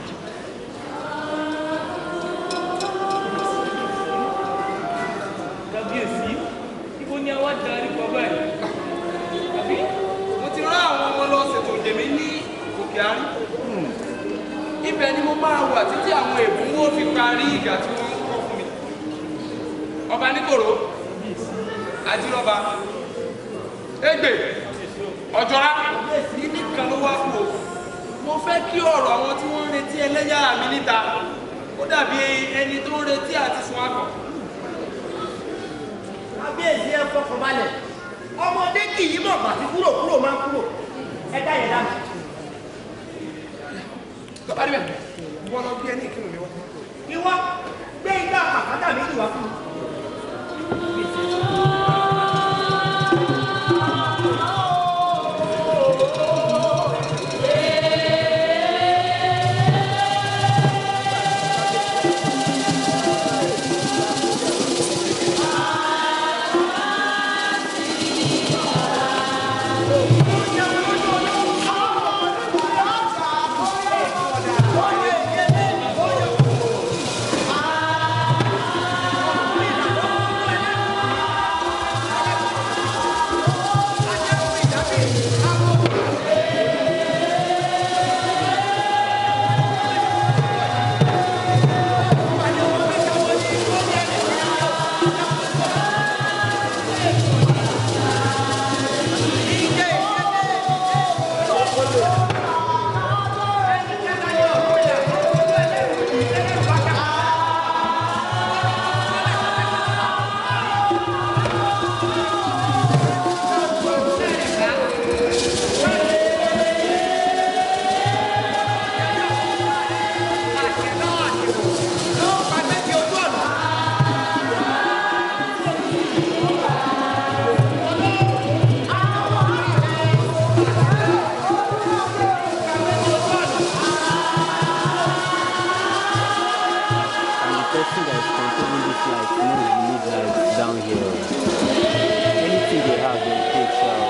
Kábíyèsí ibo ni àwa darí kọ báyìí. àbí mo ti rán àwọn ọmọ lọ ṣètò ìdèmí ní òkè àárí. ibẹ̀ ni mo máa wà títí àwọn èbún ó fi parí ìgbà tí wọ́n ń kọ́ fún mi. ọba Níkòró Adírọ́ba Ègbè Ọ̀jọ́rá ní nìkan ló wá kú o. mo fẹ́ kí ọ̀rọ̀ àwọn tí wọ́n ń retí ẹlẹ́yà mi níta ó dàbí ẹni tó ń retí àti sun akọ̀. kábíyèsí ẹ fọkàn balẹ̀ ọmọdé kì í mọ̀ bàtí kúrò máa ń kúrò ẹ dá yẹn dáná. tọ́ba níbẹ̀ wọ́n lọ gbé ẹni ìkírun mi wá. ìwọ gbé igbá àpàkátà méjì wá fún mi. person that is controlling this life knows we need life down here. Anything they have, they take out.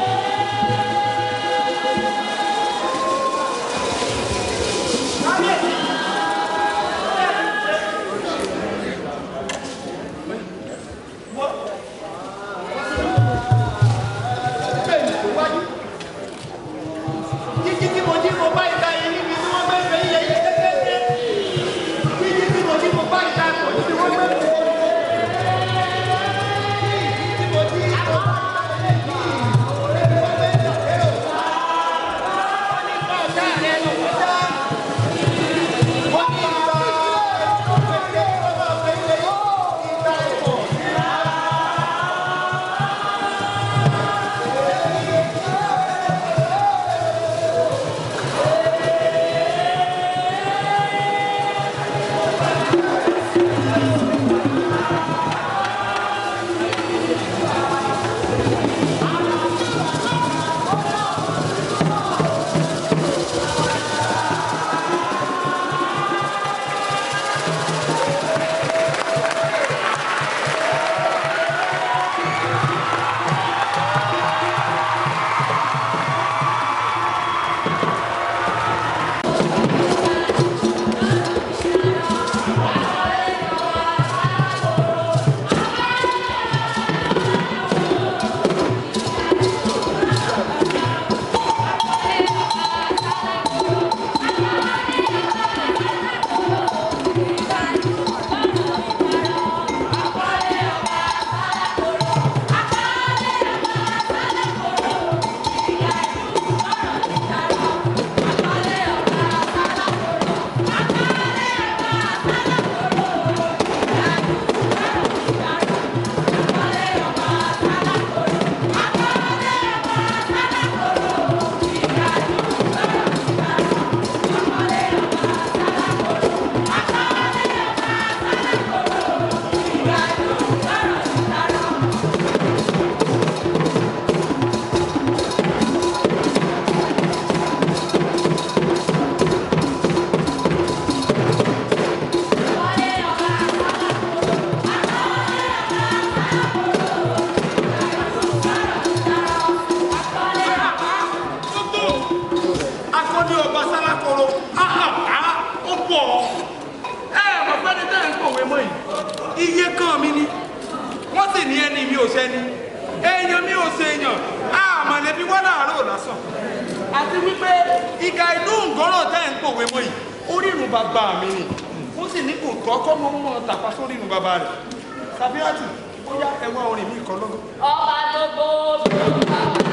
Iye kan mi ni wọ́n sì ní ẹni mi ò sẹ́ni èèyàn mi ò ṣe èèyàn àmọ̀lẹ́bí wọ́n láàárọ̀ lásán àti wípé ìka inú ǹgọ́rọ̀ tẹ́ ń pòwe mọ́ yìí orírun bàbá mi ni ó sì ní kò kọ́kọ́ mọ́ mọ́ tàpá sórírun bàbá rẹ̀ Sàbíàtù ó yá ẹwà orin mi kan lọ́gọ́. Ọba tó gbó